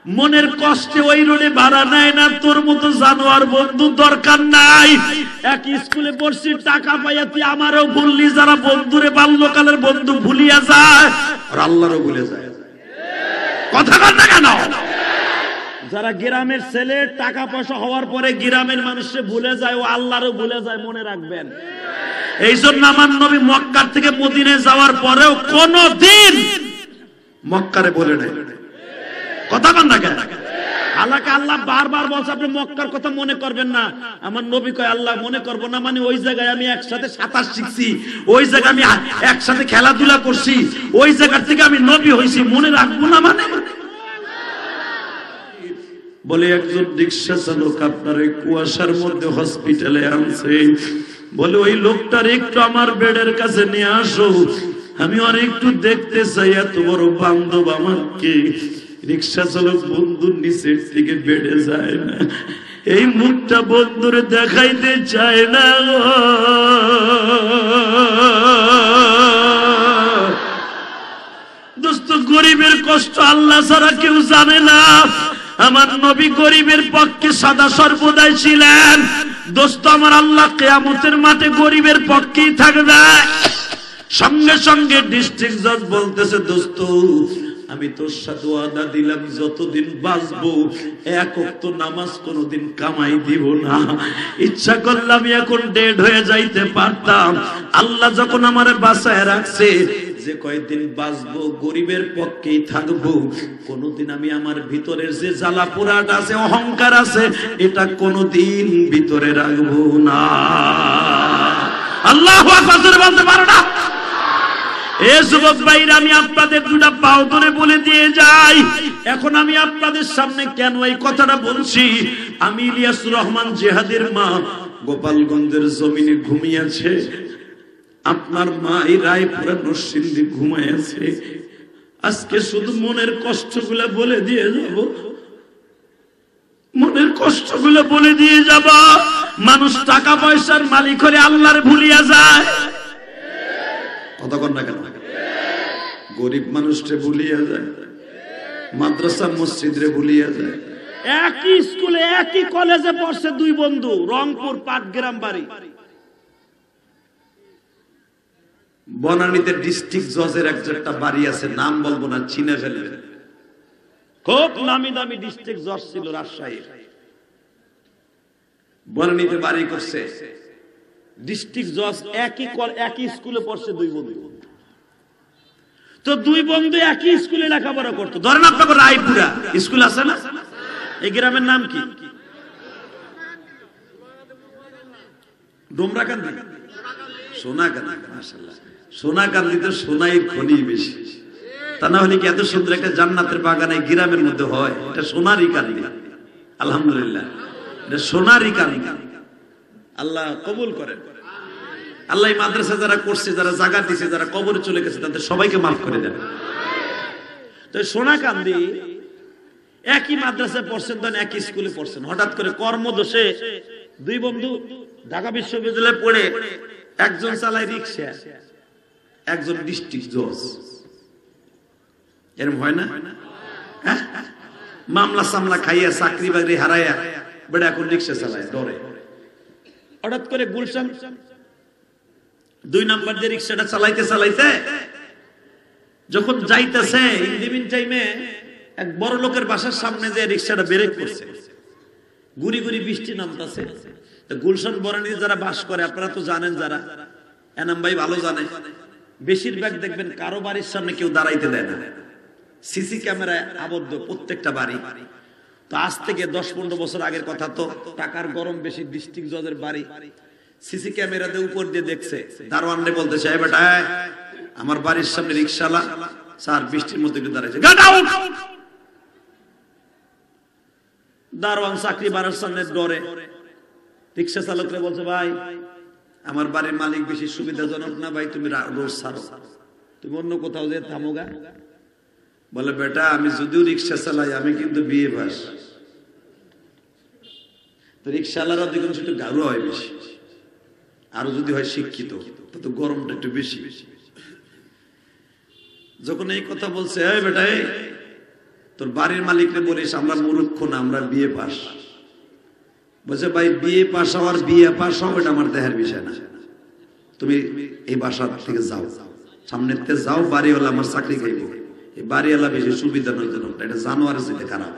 মনের কষ্টে ওই রোডে ভাড়া নেয় না, তোর মতো জানোয়ার বন্ধু দরকার নাই। এক স্কুলে পড়ছি, টাকা পাইয়া তুই আমারও ভুললি, যারা বন্ধুরে বাল্যকালের বন্ধু ভুলিয়া যায় আর আল্লাহরও ভুলে যায়। কথা বল না কেন? যারা গ্রামের ছেলে টাকা পয়সা হওয়ার পরে গ্রামের মানুষকে ভুলে যায়, ও আল্লাহরও ভুলে যায়, মনে রাখবেন। এই জন্য আমার নবী মক্কার থেকে মদিনায় যাওয়ার পরেও কোনদিন মক্কারে বলে নাই। কথা বল না কেন? আল্লাহ বারবার বলছে আপনি মক্কার কথা মনে করবেন না। আমার নবী কয় আল্লাহ মনে করব না মানে ওই জায়গায় আমি একসাথে সাঁতার শিখছি, ওই জায়গায় আমি একসাথে খেলাধুলা করছি, ওই জায়গা থেকে আমি নবী হইছি, মনে রাখবো না মানে? বলে একজন রিক্সা চালক আপনার ওই কুয়াশার মধ্যে হসপিটালে আনছে, বলে ওই লোকটার একটু আমার বেডের কাছে নিয়ে আসো, আমি আর একটু দেখতে চাই এত বড় বান্ধব আমাকে। রিক্সা চালক বন্ধুর নিচের থেকে বেড়ে যায় না, এই মুখটা বন্ধুরে দেখাইতে চায় না। দোস্ত, গরিবের কষ্ট আল্লাহ ছাড়া কেউ জানে না। আমার নবী গরিবের পক্ষে সদা সর্বদাই ছিলেন। দোস্ত আমার, আল্লাহ কিয়ামতের মাঠে গরিবের পক্ষেই থাকবে। সঙ্গে সঙ্গে ডিস্ট্রিক্ট জজ বলতেছে দোস্ত আমি তোর সাথে ওয়াদা দিলাম যতদিন বাঁচবো এক ওয়াক্ত নামাজ কোনোদিন কামাই দিব না। ইচ্ছা করলে আমি এখন ডেড হয়ে যাইতে পারতাম, আল্লাহ যখন আমারে বাঁচায় রাখছে যে কয়দিন বাঁচবো গরিবের পক্ষেই থাকবো, কোনোদিন আমি আমার ভিতরের যে জ্বালা পোড়াটা আছে, অহংকার আছে, এটা কোনোদিন ভিতরে রাখবো না। আল্লাহু আকবার বলতে পারো না? এ যুবক ভাইরা, আমি আপনাদের দুটা পাও ধরে বলে দিয়ে যাই, এখন আমি আপনাদের সামনে কেন এই কথাটা বলছি। আমি ইলিয়াসুর রহমান জিহাদের মা গোপালগঞ্জের জমিনে ঘুমিয়েছে, আপনার মা এই রায়পুরা নরসিংদী ঘুমাইছে। আজকে শুধু মনের কষ্টগুলো বলে দিয়ে যাব, মনের কষ্টগুলো বলে দিয়ে যাব। মানুষ টাকা পয়সার মালিক হলে আল্লাহর ভুলিয়া যায়। কতক্ষণ না কেন? গরিব মানুষকে ভুলিয়া যায়, মাদ্রাসা মসজিদরে ভুলিয়া যায়। একই স্কুলে একই কলেজে পড়ছে দুই বন্ধু, রংপুর পাটগ্রাম বাড়ি। বনানীতে ডিস্ট্রিক্ট জজের একটা বাড়ি আছে, নাম বলবো না, চিনে ফেলবে, খুব নামি দামি ডিস্ট্রিক্ট জজ ছিল রাজশাহীর। বনানীতে বাড়ি করছে ডিস্ট্রিক্ট জজ, একই স্কুলে পড়ছে দুই বন্ধু। তো দুই বন্ধু একই স্কুলে লেখাপড়া করতো। ধরেন আপনাকে রায়পুরা স্কুল আছে না, এই গ্রামের নাম কি? ডোমরাকান্দি, সোনাকান্দি। মাশাআল্লাহ, সোনাকান্দি তো সোনাই খনি বেশি, তা না হলে কি এত সুন্দর একটা জান্নাতের বাগান এই গ্রামের মধ্যে হয়? এটা সোনারই কান্দি, আলহামদুলিল্লাহ, এটা সোনারই কান্দি। আল্লাহ কবুল করেন। আল্লাহ মাদ্রাসা যারা করছে, যারা জায়গা দিছে, যারা কবরে চলে গেছে, তাদের সবাইকে মাফ করে দেন। তো সোনাকান্দি একই মাদ্রাসায় পড়ছেন, তখন একই স্কুলে পড়ছেন। হঠাৎ করে কর্মদোষে দুই বন্ধু ঢাকা বিশ্ববিদ্যালয়ে পড়ে, একজন চালায় রিক্সা, একজন ডিস্ট্রিক্ট জজ। এরকম হয় না? মামলা সামলা খাইয়া, চাকরি বাকরি হারাইয়া বেটা এখন রিক্সা চালায় ডরে। হঠাৎ করে গুলশান 2 নাম্বার দিয়ে রিক্সাটা চালাইতে চালাইতে যখন যাইতেছে, ইন টাইমে এক বড় লোকের বাসার সামনে যে রিক্সাটা ব্রেক করছে, গুড়ি গুড়ি বৃষ্টি নামতেছে। গুলশান বনানীতে যারা বাস করে আপনারা তো জানেন, যারা এনাম ভাই ভালো জানে, বেশিরভাগ দেখবেন কারো বাড়ির সামনে কেউ দাঁড়াইতে দেয় না, সিসি ক্যামেরায় আবদ্ধ প্রত্যেকটা বাড়ি। তো আজ থেকে 10-15 বছর আগের কথা, তো টাকার গরম বেশি, ডিস্ট্রিক্ট জজের বাড়ি সিসি ক্যামেরাতে উপর দিয়ে দেখছে, দারোয়ানরে বলতেছে এই বেটা আমার বাড়ির সামনে রিকশালা স্যার বৃষ্টির মধ্যে একটু দাঁড়াইছে, গেট আউট। দারোয়ান চাকরি বাড়ার সামনে ডরে রিক্সা চালকরে বলছে ভাই আমার বাড়ির মালিক বেশি সুবিধাজনক না ভাই, তুমি রোজ ছাড়ো, তুমি অন্য কোথাও যে থামোগা। বলে বেটা আমি যদিও রিক্সা চালাই, আমি কিন্তু বিয়ে পাস। তো রিক্সাওয়ালারা দেখুন একটু গাড়ু হয় বেশি, আরো যদি হয় শিক্ষিত তো গরমটা একটু বেশি। যখন এই কথা বলছে এই বেটা তোর বাড়ির মালিককে বলিস আমরা মূর্খ না, আমরা বিয়ে পাস। বলছে ভাই বিয়ে পাস হওয়ার বিয়ে পাস হওয়া এটা আমার দেহের বিষয় না, তুমি এই বাসা থেকে যাও, সামনের থেকে যাও, বাড়িওয়ালা আমার চাকরি খাইব, এই বাড়িওয়ালা বেশি সুবিধা নয়, এটা জানোয়ারের সাথে খারাপ।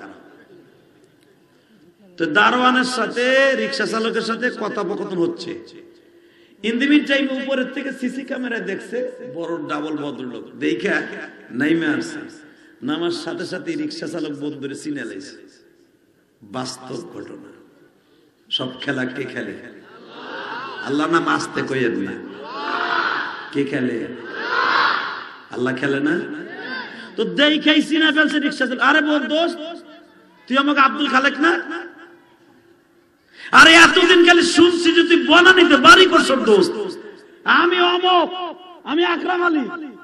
তো দারোয়ানের সাথে রিক্সা চালকের সাথে কথোপকথন হচ্ছে। ইন দি মিন টাইম উপরের থেকে সিসি ক্যামেরায় দেখছে বড় ডাবল ভদ্রলোক, দেখা নাইমে আসছে, নামার সাথে সাথে রিক্সা চালক বন্ধুরে চিনে লাইছে। বাস্তব ঘটনা। সব খেলা কে খেলে? আল্লাহ নাম আসতে কইয়েন না, কে খেলে? আল্লাহ খেলে না। তো দেখাই চিনে ফেলছে রিক্সা চালক, আরে বল দোস্ত তুই আমাকে আব্দুল খালেক না? আরে এতদিন খালি শুনছি যে তুই বনানীতে বাড়ি করছ দোস্ত, আমি অমক, আমি আকরাম আলী।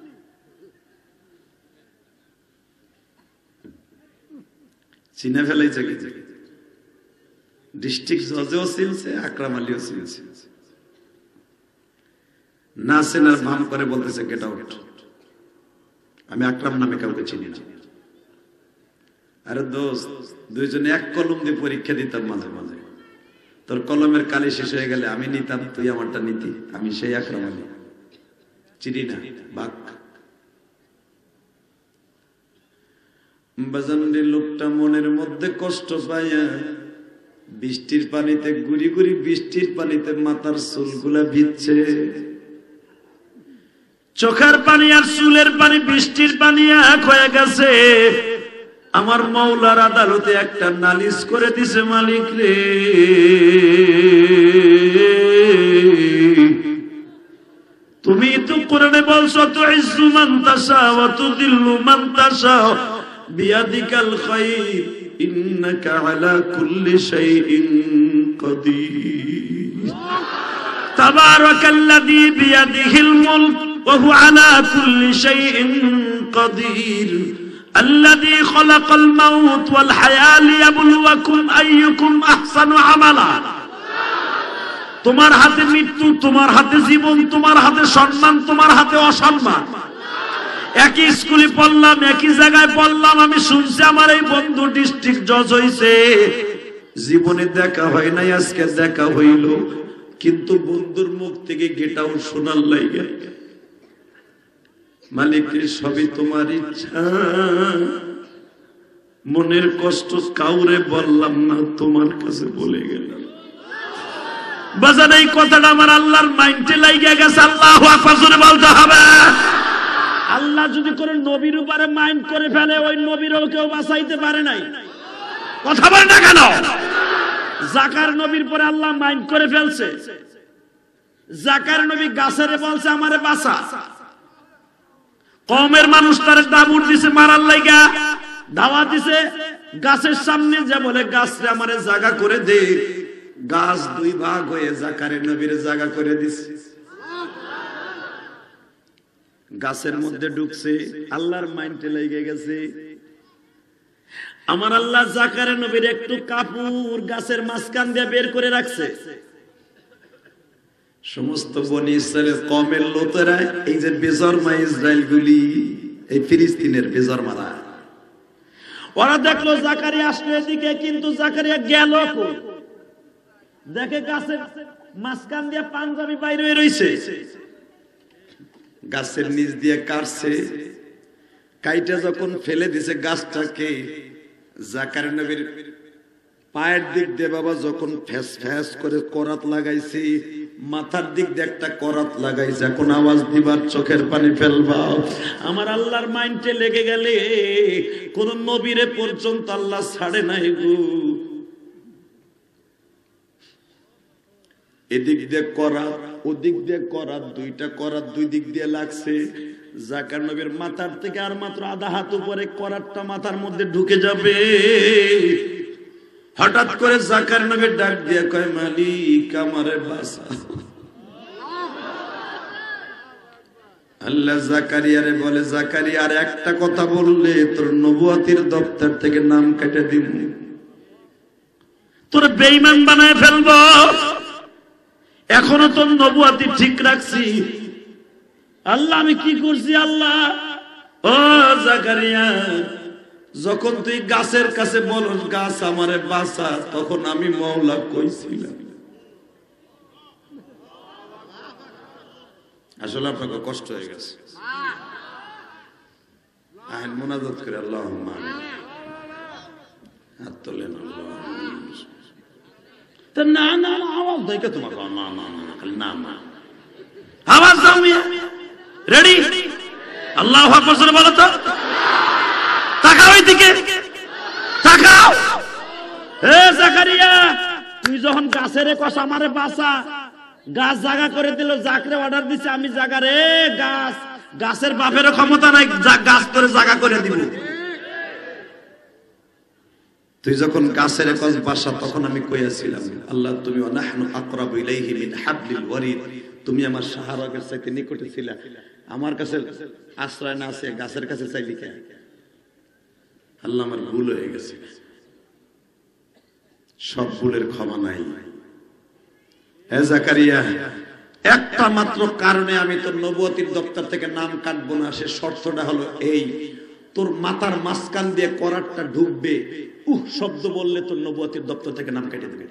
চিনে ফেলাইছে কি? ডিস্ট্রিক্ট জজেও চিনছে, আকরাম আলীও চিনছে। না চেনার ভান করে বলতেছে গেট আউট, আমি আকরাম নামে কাউকে চিনি না। আরে দোস্ত দুইজনে এক কলম দিয়ে পরীক্ষা দিতাম মাঝে মাঝে, তোর কলমের কালি শেষ হয়ে গেলে আমি নিতাম, তুই আমারটা নিতি, আমি সেই আকরাম আলী, চিনি না বাক। বাজানরে লোকটা মনের মধ্যে কষ্ট পাইয়া বৃষ্টির পানিতে গুড়ি গুড়ি, বৃষ্টির পানিতে মাথার চুলগুলা ভিজছে, চোখের পানি আর চুলের পানি বৃষ্টির পানি এক হয়ে গেছে। আমার মৌলার আদালতে একটা নালিশ করে দিছে, মালিক রে তুমি তো কোরআনে বলছো তুইজ্জু মান তাশা ওয়া তুযিল্লু মান তাশা বিয়াদিকাল খায়র ইন্নাকা আলা কুল্লি শাইইন কাদির তাবারাকাল্লাযী বিয়াদিহিল মুলক ওয়া হুয়া আলা কুল্লি শাইইন কাদির الذي خلق الموت والحياة ليبلوكم أيكم أحسن عملا। তোমার হাতে মৃত্যু, তোমার হাতে জীবন, তোমার হাতে সম্মান, তোমার হাতে অসম্মান। একই স্কুলে পড়লাম, একই জায়গায় পড়লাম, আমি শুনছি আমার এই বন্ধু ডিস্ট্রিক্ট জজ হইছে, জীবনে দেখা হয় নাই, আজকে দেখা হইল, কিন্তু বন্ধুর মুখ থেকে গেট আউট শোনার লাগে। মালিকের সবই তোমার ইচ্ছা, মনের কষ্ট কাউরে বললাম না, তোমার কাছে বলে গেলাম। বাজার এই কথাটা আমার আল্লাহর মাইন্ডে লাগিয়ে গেছে, আল্লাহু আকবার জোরে বলতে হবে। আল্লাহ যদি করে নবীর উপরে মাইন্ড করে ফেলে, ওই নবীরও কেউ বাঁচাইতে পারে নাই। কথা বলে না কেন? জাকার নবীর পরে আল্লাহ মাইন্ড করে ফেলছে। জাকার নবী গাছের বলছে আমারে বাঁচা, কওমের মানুষ তার দাবুর দিছে মারার লাগা, দাওয়া দিছে, গাছের সামনে যে বলে গাছ রে আমারে জায়গা করে দে, গাছ দুই ভাগ হয়ে জাকারের নবীর জায়গা করে দিছে। গাছের মধ্যে ঢুকছে, আল্লাহর মাইন্ডে লেগে গেছে। আমার আল্লাহ জাকারের নবীর একটু কাপড় গাছের মাঝখান দিয়ে বের করে রাখছে। সমস্ত বনি ইসরায়েলের কমের লোকেরা, এই যে বেজরমা ইসরায়েল গুলি, এই ফিলিস্তিনের বেজরমারা, ওরা দেখলো জাকারিয়া আসলো এদিকে, কিন্তু জাকারিয়া গেল কই? দেখে গাছের মাঝখান দিয়ে পাঞ্জাবি বাইরে হয়ে রইছে, গাছের নিচ দিয়ে কাটছে, কাইটা যখন ফেলে দিছে গাছটাকে, জাকারিয়া নবীর পায়ের দিক দিয়ে বাবা যখন ফ্যাস ফ্যাস করে করাত লাগাইছে, মাথার দিক দিয়ে একটা করাত লাগাইছে, এখন আওয়াজ দিবার চোখের পানি ফেলবা। আমার আল্লাহর মাইন্ডে লেগে গেলে কোন নবীরে পর্যন্ত আল্লাহ ছাড়ে নাই গো। এদিক দিয়ে করাত, ওদিক দিয়ে করাত, দুইটা করাত দুই দিক দিয়ে লাগছে। জাকার নবীর মাথার থেকে আর মাত্র আধা হাত উপরে করাতটা মাথার মধ্যে ঢুকে যাবে। হঠাৎ করে জাকার নবী ডাক দিয়ে কয়, মালিক আমারে বাঁচা। আল্লাহ জাকারিয়ারে বলে, জাকারিয়া আর একটা কথা বললে তোর নবুয়তের দপ্তর থেকে নাম কেটে দিব, তোর বেঈমান বানায় ফেলবো। এখনো তোর নবুয়তি ঠিক রাখছি। আল্লাহ আমি কি করছি? আল্লাহ ও জাকারিয়া যখন তুই গাছের কাছে বলস গাছ আমারে বাঁচা, তখন আমি মওলা কইছিলাম। আসলে আপনাকে কষ্ট হয়ে গেছে, আইন মুনাজাত করে আল্লাহুম্মা আমিন, হাত তোলেন আল্লাহ। না না না আওয়াজ দেখে তোমার না না না খালি না না আওয়াজ দাও। রেডি? আল্লাহু আকবার বলো তো। তাকাও এইদিকে, তাকাও। হে জাকারিয়া, তুই যখন গাছের কষ আমারে বাঁচা, গাছ জায়গা করে দিল, জাকরে অর্ডার দিছে আমি জায়গা রে গাছ, গাছের বাপের ক্ষমতা নাই গাছ করে জায়গা করে দিব। তুই যখন গাছের কষ বাসা, তখন আমি কইয়াছিলাম আল্লাহ তুমি ওয়ানাহনু আকরাবু ইলাইহি মিন হাবলিল ওয়ারিদ, তুমি আমার শাহরাগের চাইতে নিকটে ছিলা, আমার কাছে আশ্রয় না আছে গাছের কাছে চাইলি কেন? আল্লাহ আমার ভুল হয়ে গেছে, সব ভুলের ক্ষমা নাই। হে জাকারিয়া, একটা মাত্র কারণে আমি তোর নবুয়তির দপ্তর থেকে নাম কাটবো না, সে শর্তটা হলো এই, তোর মাথার মাঝখান দিয়ে করাতটা ঢুকবে, শব্দ বললে তোর নবুয়তির দপ্তর থেকে নাম কেটে দেবে।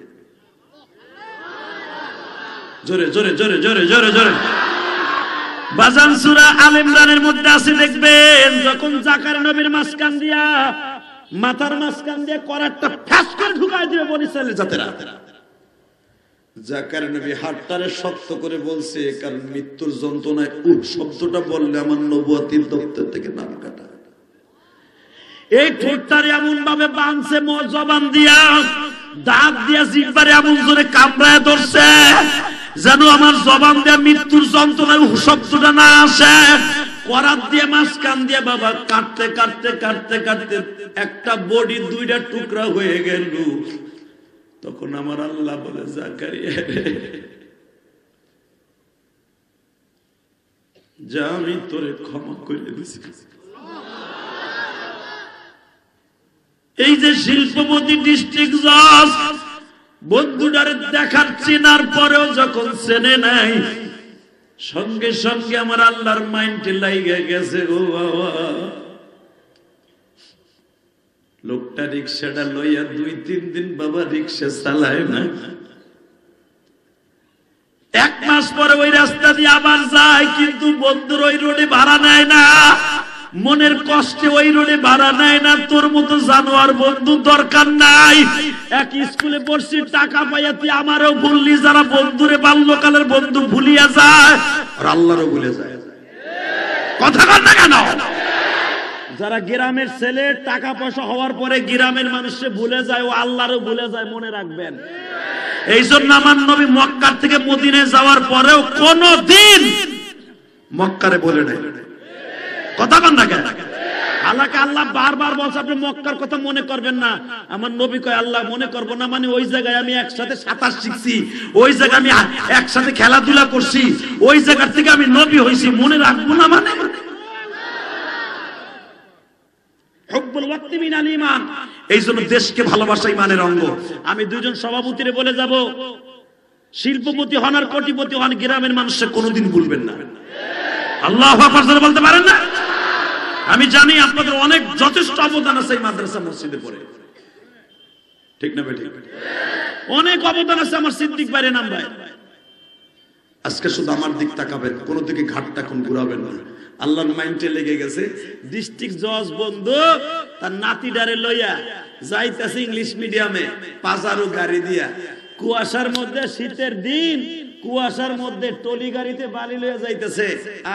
জোরে জোরে জোরে জোরে জোরে জোরে। বাজান সূরা আল ইমরানের মধ্যে আছে, দেখবেন যখন জাকারিয়া নবীর মাঝখান দিয়া মাথার মাঝখান দিয়ে করাতটা ফাঁস করে ঢুকায় দিবে বনি ইসরাইলের জাতেরা, জাকারিয়া নবী হাতটারে শক্ত করে বলছে, কারণ মৃত্যুর যন্ত্রণায় শব্দটা বললে আমার নবুয়তির দপ্তর থেকে নাম কাটা। এই ঠোঁটটারে এমন ভাবে বাঁধছে জবান দিয়া, দাঁত দিয়া জিহ্বারে এমন জোরে কামড়ায় ধরছে, যেন আমার জবান দিয়া মৃত্যুর যন্ত্রণায় শব্দটা না আসে। করাত দিয়ে মাঝখান দিয়ে বাবা কাটতে কাটতে কাটতে কাটতে একটা বডি দুইটা টুকরা হয়ে গেল। তখন আমার আল্লাহ বলে, জাকারিয়া যা আমি তোরে ক্ষমা করে দিছি। এই যে শিল্পপতি ডিস্ট্রিক্ট জজ বন্ধুটারে দেখার চেনার পরেও যখন চেনে নাই, সঙ্গে সঙ্গে আমার আল্লাহর মাইন্ডে লাইগা গেছে, ও বাবা লোকটা রিক্সাটা লইয়া 2-3 দিন বাবা রিক্সা চালায় না। 1 মাস পরে ওই রাস্তা দিয়ে আবার যায়, কিন্তু বন্ধুর ওই রোডে ভাড়া নেয় না, মনের কষ্টে ওই রোডে ভাড়া নেয় না। তোর মতো জানোয়ার বন্ধু দরকার নাই। এক স্কুলে পড়ছি, টাকা পাইয়া তুই আমারও ভুললি, যারা বন্ধুরে বাল্যকালের বন্ধু ভুলিয়া যায় আর আল্লাহরও ভুলে যায়। কথা বল না কেন? যারা গ্রামের ছেলে টাকা পয়সা হওয়ার পরে গ্রামের মানুষকে ভুলে যায়, ও আল্লাহরও ভুলে যায়, মনে রাখবেন। এই জন্য আমার নবী মক্কা থেকে মদিনায় যাওয়ার পরেও কোনদিন মক্কারে বলে নাই। কথা বল না কেন? আল্লাহকে আল্লাহ বারবার বলছে আপনি মক্কার কথা মনে করবেন না। আমার নবী কয় আল্লাহ মনে করবো না মানে ওই জায়গায় আমি একসাথে সাঁতার শিখছি, ওই জায়গায় আমি একসাথে খেলাধুলা করছি, ওই জায়গা থেকে আমি নবী হয়েছি, মনে রাখবো না মানে? এই জন্য দেশকে ভালোবাসা ইমানের অঙ্গ। আমি 2 জন সভাপতিরে বলে যাব, শিল্পপতি হন আর কোটিপতি হন, গ্রামের মানুষকে কোনোদিন ভুলবেন না। আল্লাহু আকবার বলতে পারেন না? আমি জানি আপনাদের অনেক যথেষ্ট অবদান আছে এই মাদ্রাসা মসজিদে পড়ে, ঠিক না বেঠিক? অনেক অবদান আছে আমার সিদ্দিক ভাইয়ের নাম ভাই। আজকে শুধু আমার দিক তাকাবেন, কোন দিকে ঘাটটা কোন ঘুরাবেন না। আল্লাহর মাইন্ডে লেগে গেছে, ডিস্ট্রিক্ট জজ বন্ধু তার নাতিডারে লইয়া যাইতেছে ইংলিশ মিডিয়ামে, পাজারো গাড়ি দিয়া, কুয়াশার মধ্যে, শীতের দিন কুয়াশার মধ্যে টলি গাড়িতে বালি লইয়া যাইতেছে।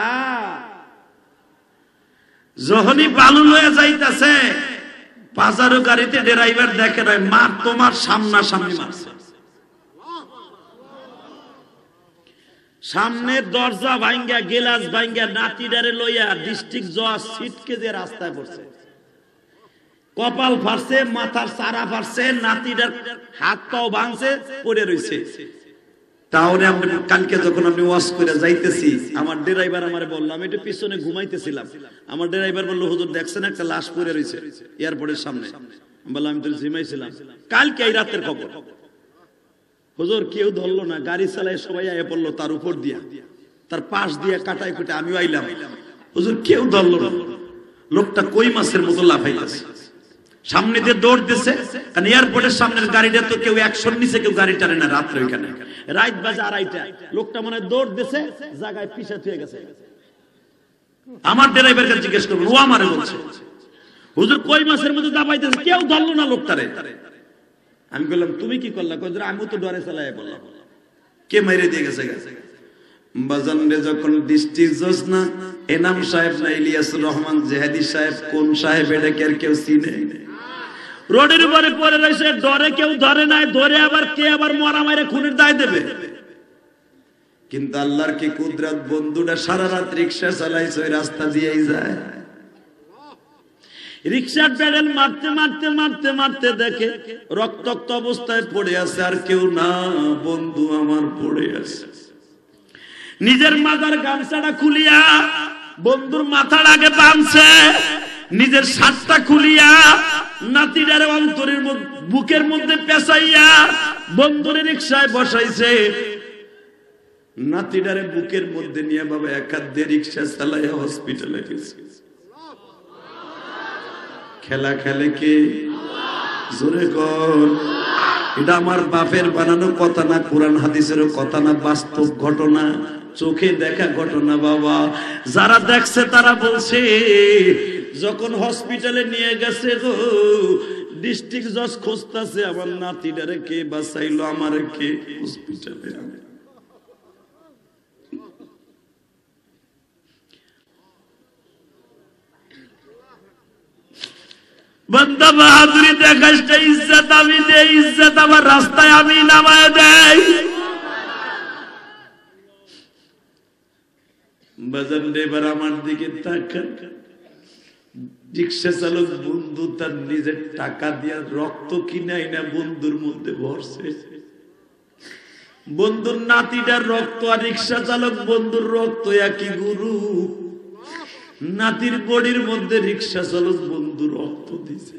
যখনই বালু লইয়া যাইতেছে, পাজারো গাড়িতে ড্রাইভার দেখে নাই, মা তোমার সামনাসামনি মারছে, সামনে দরজা ভাঙ্গা, গেলাস ভাঙ্গা, নাতিডারে লইয়া ডিস্ট্রিক্ট জজ সিটকে দিয়ে রাস্তায় পড়ছে, কপাল ফাড়ছে, মাথার চারা ফাড়ছে, নাতিডার হাত পাও ভাঙছে, পড়ে রইছে। তাহলে কালকে যখন আমি ওয়াজ করে যাইতেছি, আমার ড্রাইভার আমারে বলল, আমি একটু পিছনে ঘুমাইতেছিলাম, আমার ড্রাইভার বললো হুজুর দেখছেন একটা লাশ পড়ে রইছে এয়ারপোর্টের সামনে। আমি বললাম আমি তো ঘুমাইছিলাম। কালকে এই রাতের খবর, হুজুর কেউ ধরলো না, গাড়ি চালায় সবাই আয়া পড়লো তার উপর দিয়া, তার পাশ দিয়া কাটাই কুটে আমিও আইলাম, হুজুর কেউ ধরলো না, লোকটা কই মাছের মতো লাফাইতেছে। সামনে দিয়ে দৌড় দিছে, কারণ এয়ারপোর্টের সামনের গাড়িটা তো কেউ অ্যাকশন নিছে, কেউ গাড়ি টানে না রাত্রে। ওইখানে রাত বাজে 2:30, লোকটা মনে দৌড় দিছে, জায়গায় পিছা হয়ে গেছে। আমার ড্রাইভারকে জিজ্ঞেস করবেন, ও আমারে বলছে হুজুর কই মাসের মধ্যে দাবাইতেছে, কেউ ধরলো না লোকটারে। আমি বললাম তুমি কি করলা? আমি তো ডরে চালাই বললাম। কে মেরে দিয়ে গেছে? বাজান রে, যখন ডিস্ট্রিক্ট জজ না এনাম সাহেব না ইলিয়াসুর রহমান জেহাদি সাহেব, কোন সাহেব এটা কেউ চিনে? রোডের উপরে পড়ে রয়েছে, ডরে কেউ ধরে নাই, ধরে আবার কে আবার মরা মারে খুনের দায় দেবে। কিন্তু আল্লাহর কি কুদরত, বন্ধুটা সারা রাত রিক্সা চালাইছে, ওই রাস্তা দিয়েই যায়। রিক্সার প্যাডেল মারতে মারতে মারতে মারতে দেখে রক্তাক্ত অবস্থায় পড়ে আছে, আর কেউ না, বন্ধু আমার পড়ে আছে। নিজের মাথার গামছাটা খুলিয়া বন্ধুর মাথার আগে বাঁধছে, নিজের শার্টটা খুলিয়া নাতিটার অন্তরের বুকের মধ্যে পেঁচাইয়া বন্ধুর রিক্সায় বসাইছে। নাতিটারে বুকের মধ্যে নিয়ে বাবা এক হাত দিয়ে রিক্সা চালাইয়া হসপিটালে গেছে। খেলা খেলে কে? জোরে কর। এটা আমার বাপের বানানো কথা না, কোরআন হাদিসেরও কথা না, বাস্তব ঘটনা, চোখে দেখা ঘটনা। বাবা যারা দেখছে তারা বলছে, যখন হসপিটালে নিয়ে গেছে গো, ডিস্ট্রিক্ট জজ খুঁজতেছে আমার নাতিটারে কে বাঁচাইলো, আমার কে হসপিটালে। বন্দা বাহাদুরি দেখাস, ইজ্জত আমি দেই, ইজ্জত আমার রাস্তায় আমি নামায় দেই। বাজান এবার আমার দিকে তাকান। রিক্সা চালক বন্ধু তার নিজের টাকা দিয়া রক্ত কিনাই না বন্ধুর মধ্যে ভরছে। বন্ধুর নাতিটার রক্ত আর রিক্সা চালক বন্ধুর রক্ত একই গুরু। নাতির বডির মধ্যে রিক্সা চালক বন্ধু রক্ত দিছে।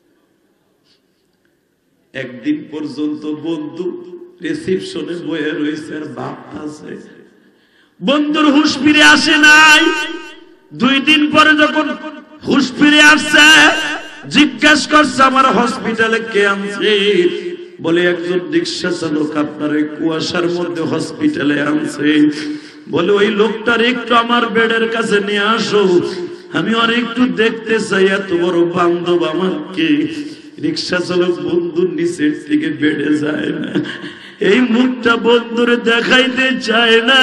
একদিন পর্যন্ত বন্ধু রিসিপশনে বয়ে রয়েছে আর ভাবতাছে, বন্ধুর হুঁশ ফিরে আসে নাই। 2 দিন পরে যখন হুঁশ ফিরে আসছে, জিজ্ঞাসা করছে আমার হসপিটালে কে আনছে? বলে একজন রিক্সা চালক আপনার ওই কুয়াশার মধ্যে হসপিটালে আনছে। বলে ওই লোকটার একটু আমার বেডের কাছে নিয়ে আসো, আমি আর একটু দেখতে চাই এত বড় বান্ধব আমার কে। রিক্সা চালক বন্ধুর নিচের দিকে বেডে যায় না, এই মুখটা বন্ধুরে দেখাইতে চায় না।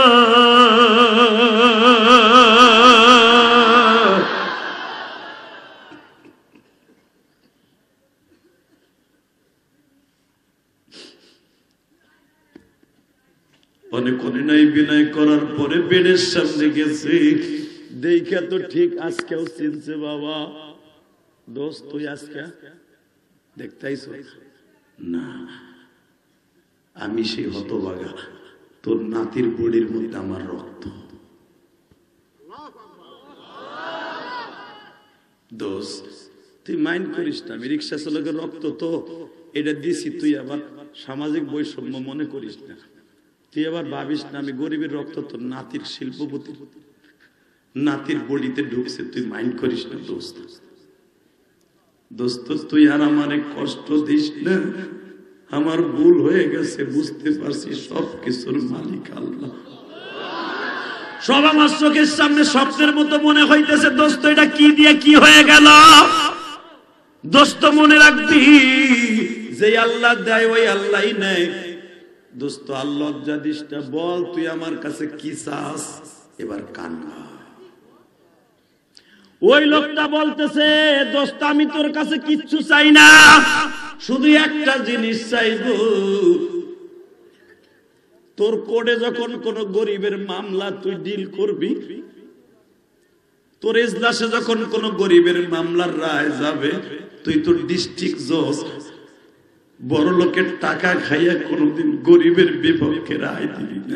অনেক নাই বিনয় করার পরে বেডের সামনে গেছে, দেখা তো ঠিক আজকেও চিনছে। বাবা দোস্ত তুই আজকে দেখতাইছ না? আমি সেই হতভাগা, তোর নাতির বডির মধ্যে আমার রক্ত। দোস্ত তুই মাইন্ড করিস না, আমি রিক্সা চালকের রক্ত তো এটা দিছি, তুই আবার সামাজিক বৈষম্য মনে করিস না। তুই আবার ভাবিস না আমি গরিবের রক্ত তোর নাতির শিল্পপতির নাতির বডিতে ঢুকছে, তুই মাইন্ড করিস না। দোস্ত দোস্ত তুই আর আমারে কষ্ট দিস না, আমার ভুল হয়ে গেছে, বুঝতে পারছি সব কিছুর মালিক আল্লাহ। সব আমার চোখের সামনে স্বপ্নের মতো মনে হইতেছে। দোস্ত এটা কি দিয়ে কি হয়ে গেল? দোস্ত মনে রাখবি, যে আল্লাহ দেয় ওই আল্লাহই নেয়। দোস্ত আল্লাহ লজ্জা দিস না, বল তুই আমার কাছে কি চাস? এবার কান্না। ওই লোকটা বলতেছে, দোস্ত আমি তোর কাছে কিচ্ছু চাই না, শুধু একটা জিনিস চাইবো, তোর কোর্টে যখন কোন গরিবের মামলা তুই ডিল করবি, তোর এজলাসে যখন কোন গরিবের মামলার রায় যাবে, তুই তোর ডিস্ট্রিক্ট জজ বড় লোকের টাকা খাইয়া কোনদিন গরিবের বিপক্ষে রায় দিবি না।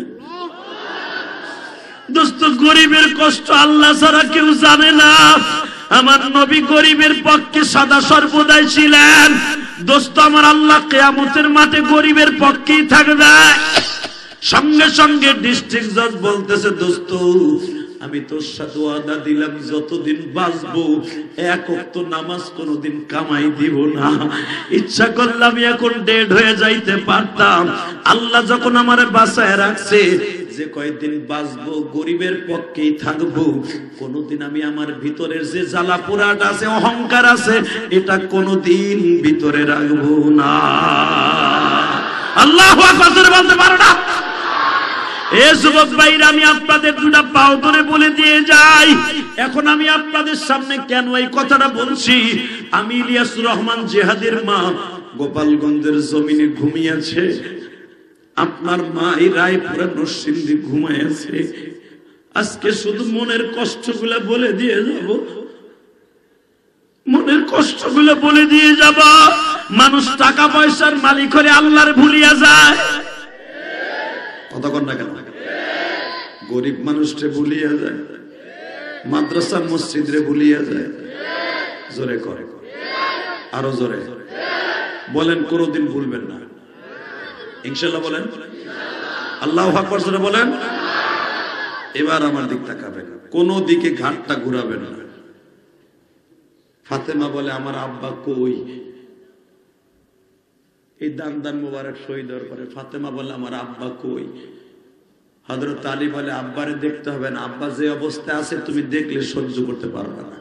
দোস্ত গরিবের কষ্ট আল্লাহ ছাড়া কেউ জানে না। আমার নবী গরিবের পক্ষে সদা সর্বদাই ছিলেন। দোস্ত আমার আল্লাহ কিয়ামতের মাঠে গরিবের পক্ষেই থাকবে। সঙ্গে সঙ্গে ডিস্ট্রিক্ট জজ বলতেছে, দোস্ত আমি তোর সাথে ওয়াদা দিলাম যতদিন বাঁচবো এক ওয়াক্ত নামাজ কোনোদিন কামাই দিব না। ইচ্ছা করলে আমি এখন ডেড হয়ে যাইতে পারতাম, আল্লাহ যখন আমারে বাঁচায় রাখছে যে কয়েকদিন বাঁচবো গরিবের পক্ষেই থাকবো, কোনোদিন আমি আমার ভিতরের যে জ্বালা পোড়াটা আছে, অহংকার আছে, এটা কোনোদিন ভিতরে রাখবো না। আল্লাহু আকবার বলতে পারো না? এ যুবক ভাইরা, আমি আপনাদের দুটা পাও ধরে বলে দিয়ে যাই, এখন আমি আপনাদের সামনে কেন এই কথাটা বলছি। আমি ইলিয়াসুর রহমান জিহাদের মা গোপালগঞ্জের জমিনে ঘুমিয়েছে, আপনার মা এই রায়পুরা নরসিংদী ঘুমাইছে। আজকে শুধু মনের কষ্টগুলো বলে দিয়ে যাব, মনের কষ্টগুলো বলে দিয়ে যাব। মানুষ টাকা পয়সার মালিক হলে আল্লাহর ভুলিয়া যায়, কতক্ষণ না কেন? গরিব মানুষকে ভুলিয়া যায়, মাদ্রাসা মসজিদ রে ভুলিয়া যায়। জোরে করে, আরো জোরে বলেন, কোনদিন ভুলবেন না ইনশাআল্লাহ বলেন। আল্লাহু আকবার জোরে বলেন। এবার আমার দিক তাকাবেন, কোন দিকে ঘাটটা ঘুরাবেন না। ফাতেমা বলে আমার আব্বা কই? এই দান দান মুবারক শহীদ হওয়ার পরে ফাতেমা বলে আমার আব্বা কই? হযরত আলী বলে আব্বারে দেখতে হবে না, আব্বা যে অবস্থায় আছে তুমি দেখলে সহ্য করতে পারবে না।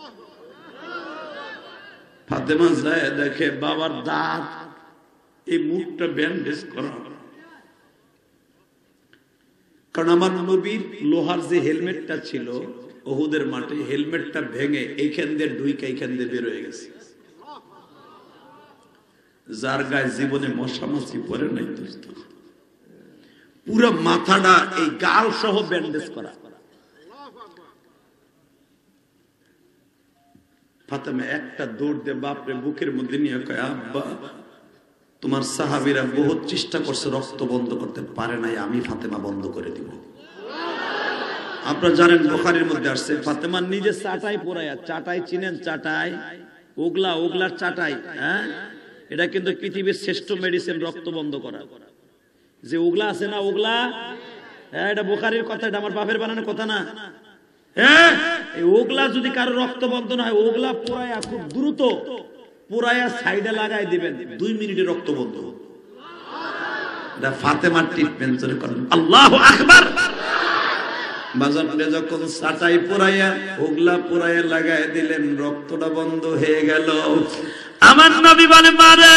ফাতেমা যায় দেখে বাবার দাঁত, এই মুখটা ব্যান্ডেজ করা, কারণ আমার নবীর লোহার যে হেলমেটটা ছিল উহুদের মাঠে, হেলমেটটা ভেঙে এইখান দিয়ে ঢুইকা এইখান দিয়ে বের হয়ে গেছে। যার গায়ে জীবনে মশামাছি পরে নাই, পুরো মাথাটা এই গাল সহ ব্যান্ডেজ করা। ফাতেমা একটা দৌড় দিয়ে বাপরে বুকের মধ্যে নিয়ে কয় আব্বা তোমার সাহাবীরা বহুত চেষ্টা করছে রক্ত বন্ধ করতে পারে নাই, আমি ফাতেমা বন্ধ করে দিব। আপনারা জানেন বুখারীর মধ্যে আসছে ফাতেমা নিজে চাটাই পোড়ায়া, চাটাই চিনেন? চাটাই, ওগলার চাটাই, হ্যাঁ, এটা কিন্তু পৃথিবীর শ্রেষ্ঠ মেডিসিন রক্ত বন্ধ করা। যে ওগলা আছে না, ওগলা, হ্যাঁ, এটা বুখারীর কথা, এটা আমার বাপের বানানোর কথা না। হ্যাঁ, এই ওগলা যদি কারো রক্ত বন্ধ না হয়, ওগলা পোড়ায়া খুব দ্রুত পোড়ায়া সাইডে লাগাই দিবেন, 2 মিনিটে রক্ত বন্ধ। এটা ফাতেমার ট্রিটমেন্ট করেন। আল্লাহু আকবার। বাজারে যখন চাটাই পোড়ায়া ওগলা পোড়ায়া লাগাই দিলেন, রক্তটা বন্ধ হয়ে গেল। আমার নবী বলে মারে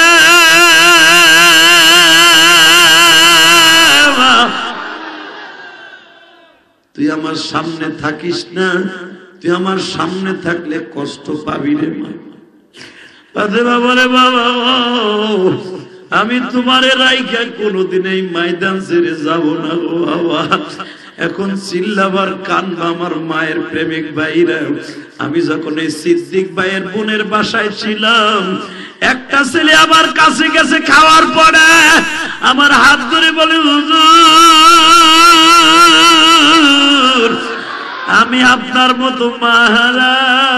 তুই আমার সামনে থাকিস না, তুই আমার সামনে থাকলে কষ্ট পাবি রে মা। ফাতেমা বলে বাবা আমি তোমারে রাইখা কোনোদিন এই ময়দান ছেড়ে যাব না গো বাবা। এখন চিল্লাবার কান্না আমার মায়ের প্রেমিক ভাইরা। আমি যখন এই সিদ্দিক ভাইয়ের বোনের বাসায় ছিলাম, একটা ছেলে আমার কাছে গেছে খাওয়ার পরে আমার হাত ধরে বলে হুজুর আমি আপনার মতো মাহারা,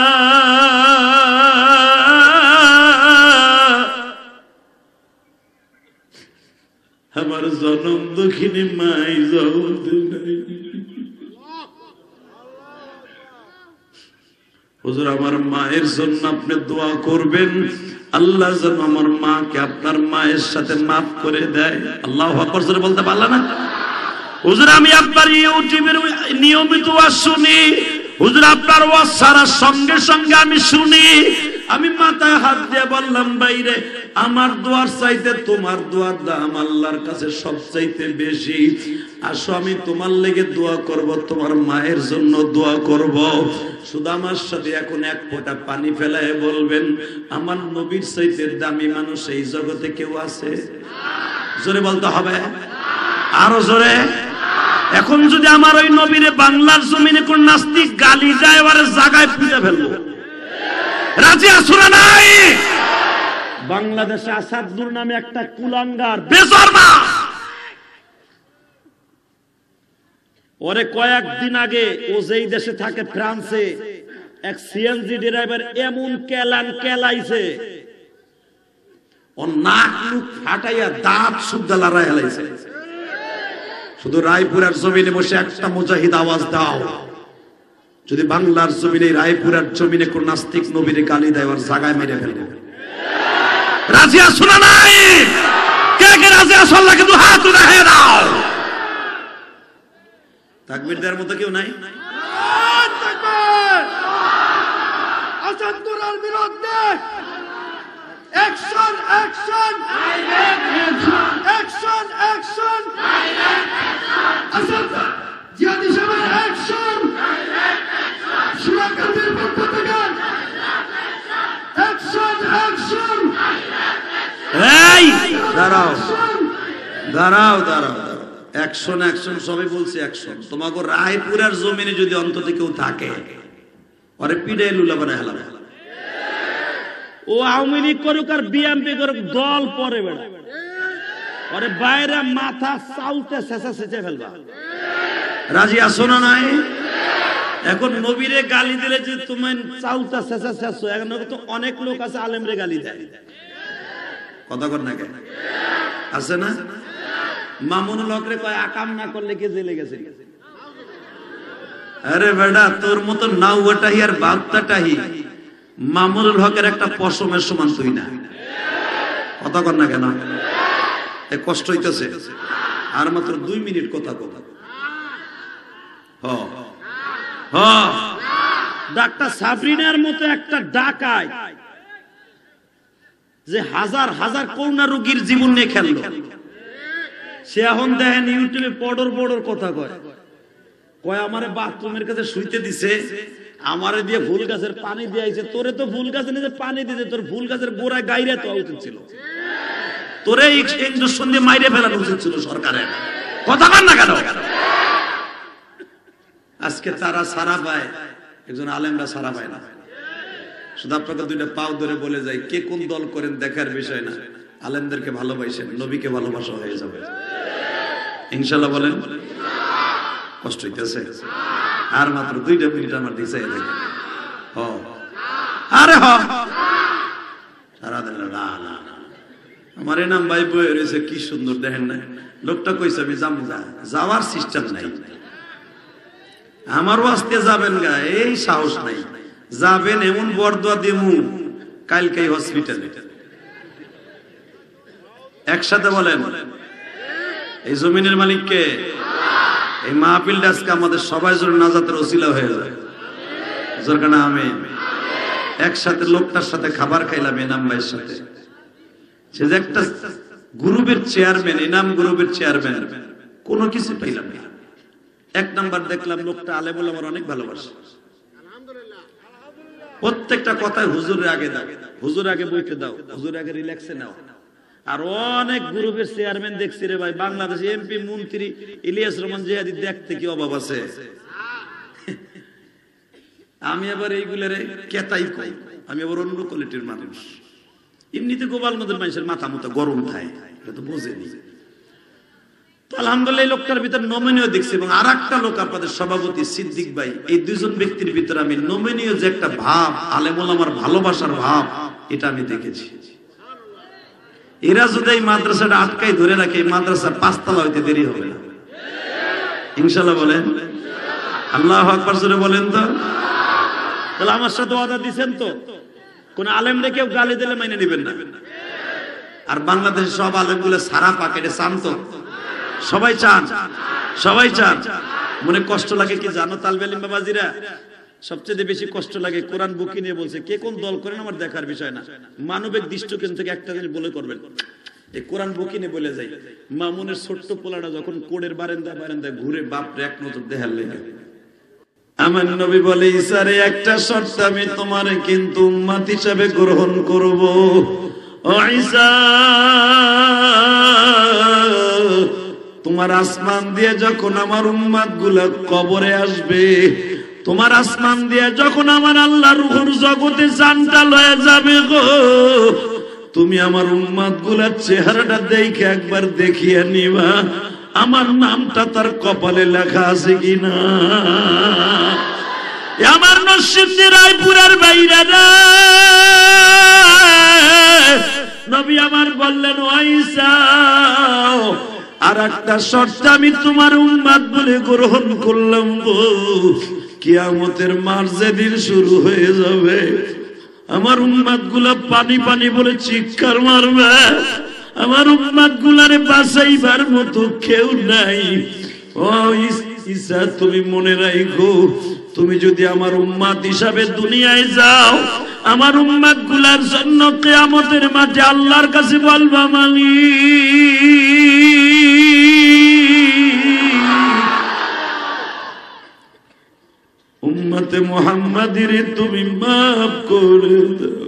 আমার জনম দক্ষিণে মাই জগৎ নাই। হুজুর আমার মায়ের জন্য আপনি দোয়া করবেন, আল্লাহ যেন আমার মাকে আপনার মায়ের সাথে মাফ করে দেয়। আল্লাহু আকবার জোরে বলতে পারলা না? হুজুর আমি আপনার ইউটিউবের নিয়মিত ওয়াজ শুনি, হুজুর আপনার ওয়াজ ছাড়ার সঙ্গে সঙ্গে আমি শুনি। আমি মাথায় হাত দিয়ে বললাম বাইরে আমার দোয়ার চাইতে তোমার দোয়ার দাম আল্লাহর কাছে সবচাইতে বেশি। আসো আমি তোমার লেগে দোয়া করব, তোমার মায়ের জন্য দোয়া করব। শুধু আমার সাথে এখন এক ফোঁটা পানি ফেলায় বলবেন আমার নবীর চাইতে দামি মানুষ এই জগতে কেউ আছে? জোরে বলতে হবে, আরো জোরে। এখন যদি আমার ওই নবীরে বাংলার জমিনে কোন নাস্তিক গালি যায় ওর জায়গায় পুঁতে ফেলবো, রাজি আছো না নাই? বাংলাদেশে আসাদুর নামে একটা কুলাঙ্গার বেজরমা, ওরে কয়েকদিন আগে ও যেই দেশে থাকে ফ্রান্সে এক সিএনজি ড্রাইভার এমন কেলাইছে ও নাক মুখ ফাটাইয়া দাঁত সুদ্ধা লড়াই হেলাইছে। শুধু রায়পুরের জমিনে বসে একটা মুজাহিদ আওয়াজ দাও, যদি বাংলার জমিনে রায়পুরের জমিনে কোন নাস্তিক নবীরে গালি দেয় ওর জায়গায় মেরে ফেলবো। রাজি আছো না নাই? কে কে রাজি আছো? আল্লাহ কিন্তু হাত উঠায় দাও। তাকবীর দেওয়ার মতো কেউ নাই? তাকবীর! আসাদুরের বিরুদ্ধে action action action action Asad Ziyadi সাহেবের অ্যাকশন সুরাকাতের পক্ষ থেকে অ্যাকশন অ্যাকশন। এই দাঁড়াও দাঁড়াও দাঁড়াও, অ্যাকশন অ্যাকশন সবাই বলছে অ্যাকশন। তোমাকে রায়পুরের জমিনে যদি অন্তত কেউ থাকে ওরে পিড়ে লুলা বানায় হেলাবে। ও আওয়ামী লীগ করুক আর বিএনপি করুক, দল পরে বেড়া ওরে বাইরে মাথা চাউতে শেষা সেচে ফেলবা। রাজি আছো না নাই? এখন নবীরে গালি দিলে যে তুমি চাউতা শেষা শেষ, এখন তো অনেক লোক আছে আলেমরে গালি দেয়। কথা কর না কেন? আছে না? মামুনুল হক রে কয় আকাম না করলে কে জেলে গেছে। আরে বেটা তোর মতো নাউটাহি আর বাগদাটাহি মামুনুল হকের একটা পশমের সমান তুই না। কথা কর না কেন? কষ্ট হইতেছে। আর মাত্র 2 মিনিট কথা কথা। ডাক্তার সাবরিনার মতো একটা ডাকায় যে হাজার হাজার করোনা রোগীর জীবন নিয়ে খেললো, সে এখন দেখেন ইউটিউবে পড়র পড়র কথা কয়। কয় আমারে বাথরুমের কাছে শুইতে দিছে, আমারে দিয়ে ফুল গাছের পানি দিয়েছে। তোরে তো ফুল গাছে নিয়ে পানি দিতে, তোর ফুল গাছের গোড়ায় গাইরে তো উচিত ছিল, তোরে ইঞ্জেকশন দিয়ে মাইরে ফেলানো উচিত ছিল সরকারের। কথা কর না কেন? আজকে তারা সারা পায়, একজন আলেমরা সারা পায় না। শুধু আপনাকে 2টা পাও ধরে বলে যায়, কে কোন দল করেন দেখার বিষয় না, আলেমদেরকে ভালোবাসেন, নবীকে ভালোবাসা হয়ে যাবে ইনশাআল্লাহ। বলেন কষ্ট হইতেছে? আর মাত্র 2টা মিনিট আমার দিছে। আরে আমার নাম ভাই বই রয়েছে, কি সুন্দর দেখেন না? লোকটা কইছে আমি যাবো, যাওয়ার সিস্টেম নাই, আমারও আজকে যাবেন গা এই সাহস নাই। যাবেন এমন বরদোয়া দিমু কালকে হসপিটালে। একসাথে বলেন এই জমিনের মালিককে। এই মাহফিলটা আজকে আমাদের সবাই জন্য নাজাতের ওসিলা হয়ে যায়। জোরকানা আমিন। একসাথে লোকটার সাথে খাবার খাইলাম এনাম ভাইয়ের সাথে। সে যে একটা গ্রুপের চেয়ারম্যান, এনাম গ্রুপের চেয়ারম্যান, কোনো কিছু পাইলাম না। 1 নাম্বার দেখলাম লোকটা আলেমুল আমার অনেক ভালোবাসে। প্রত্যেকটা কথায় হুজুরের আগে দাও, হুজুর আগে বইতে দাও, হুজুর আগে রিল্যাক্সে নাও। আর অনেক গ্রুপের চেয়ারম্যান দেখছি রে ভাই, বাংলাদেশ এমপি মন্ত্রী ইলিয়াস রহমান জিহাদি দেখতে কি অভাব আছে। আমি আবার এইগুলোর কেতাই কই, আমি আবার অন্য কোয়ালিটির মানুষ। এমনিতে গোপালগঞ্জের মানুষের মাথা মতো গরম থাকে, এটা তো বোঝেনি। তো আলহামদুলিল্লাহ এই লোকটার ভিতর নমনীয় দেখছি। এবং আর একটা লোক আপনাদের সভাপতি সিদ্দিক ভাই, এই 2 জন ব্যক্তির ভিতরে আমি নমনীয় যে একটা ভাব, আলেমুল আমার ভালোবাসার ভাব, এটা আমি দেখেছি। এরা যদি এই মাদ্রাসাটা আটকাই ধরে রাখে, এই মাদ্রাসা 5 তলা হইতে দেরি হবে না ইনশাআল্লাহ। বলেন আল্লাহু আকবার জোরে বলেন তো। তাহলে আমার সাথে ওয়াদা দিবেন তো, কোন আলেমরে কেউ গালি দিলে মাইনে নেবেন না। আর বাংলাদেশের সব আলেমগুলো সারা পাকেটে চান তো, সবাই চান, সবাই চান। মনে কষ্ট লাগে কি জানো তালবে আলিম বাবাজিরা? সবচেয়ে বেশি কষ্ট লাগে কোরআন বুকি নিয়ে বলছে, কে কোন দল করেন আমার দেখার বিষয় না, মানবিক দৃষ্টিকোণ থেকে একটা জিনিস বলে করবেন। এই কোরআন বুকি নিয়ে বলে যাই, মামুনের ছোট্ট পোলাটা যখন কোড়ের বারান্দায় ঘুরে বাপরে 1 নজর দেখার লেগে, আমার নবী বলে ইসারে একটা শর্ত আমি তোমার কিন্তু উম্মত হিসেবে গ্রহণ করব। ও ঈসা, তোমার আসমান দিয়ে যখন আমার উম্মত গুলা কবরে আসবে, তোমার আসমান দিয়ে যখন আমার আল্লাহ রূহের জগতে জানটা লয়ে যাবে গো, তুমি আমার উম্মত গুলার চেহারাটা দেখে একবার দেখিয়ে নিবা আমার নামটা তার কপালে লেখা আছে কিনা। আমার নসিব রায়পুরের বাইরে না, নবী আমার বললেন ও ঈসা, আর একটা শর্ত আমি তোমার উম্মত বলে গ্রহণ করলাম গো, কিয়ামতের মাঠ যেদিন শুরু হয়ে যাবে, আমার উম্মত গুলা পানি পানি বলে চিৎকার মারবে। আমার উম্মত গুলারে বাঁচাইবার মতো কেউ নাই। ও ঈসা, তুমি মনে রাখো, তুমি যদি আমার উম্মত হিসাবে দুনিয়ায় যাও, আমার উম্মত গুলার জন্য কিয়ামতের মাঠে আল্লাহর কাছে বলবা, উম্মতে মুহাম্মাদির তুমি মাফ করে দাও।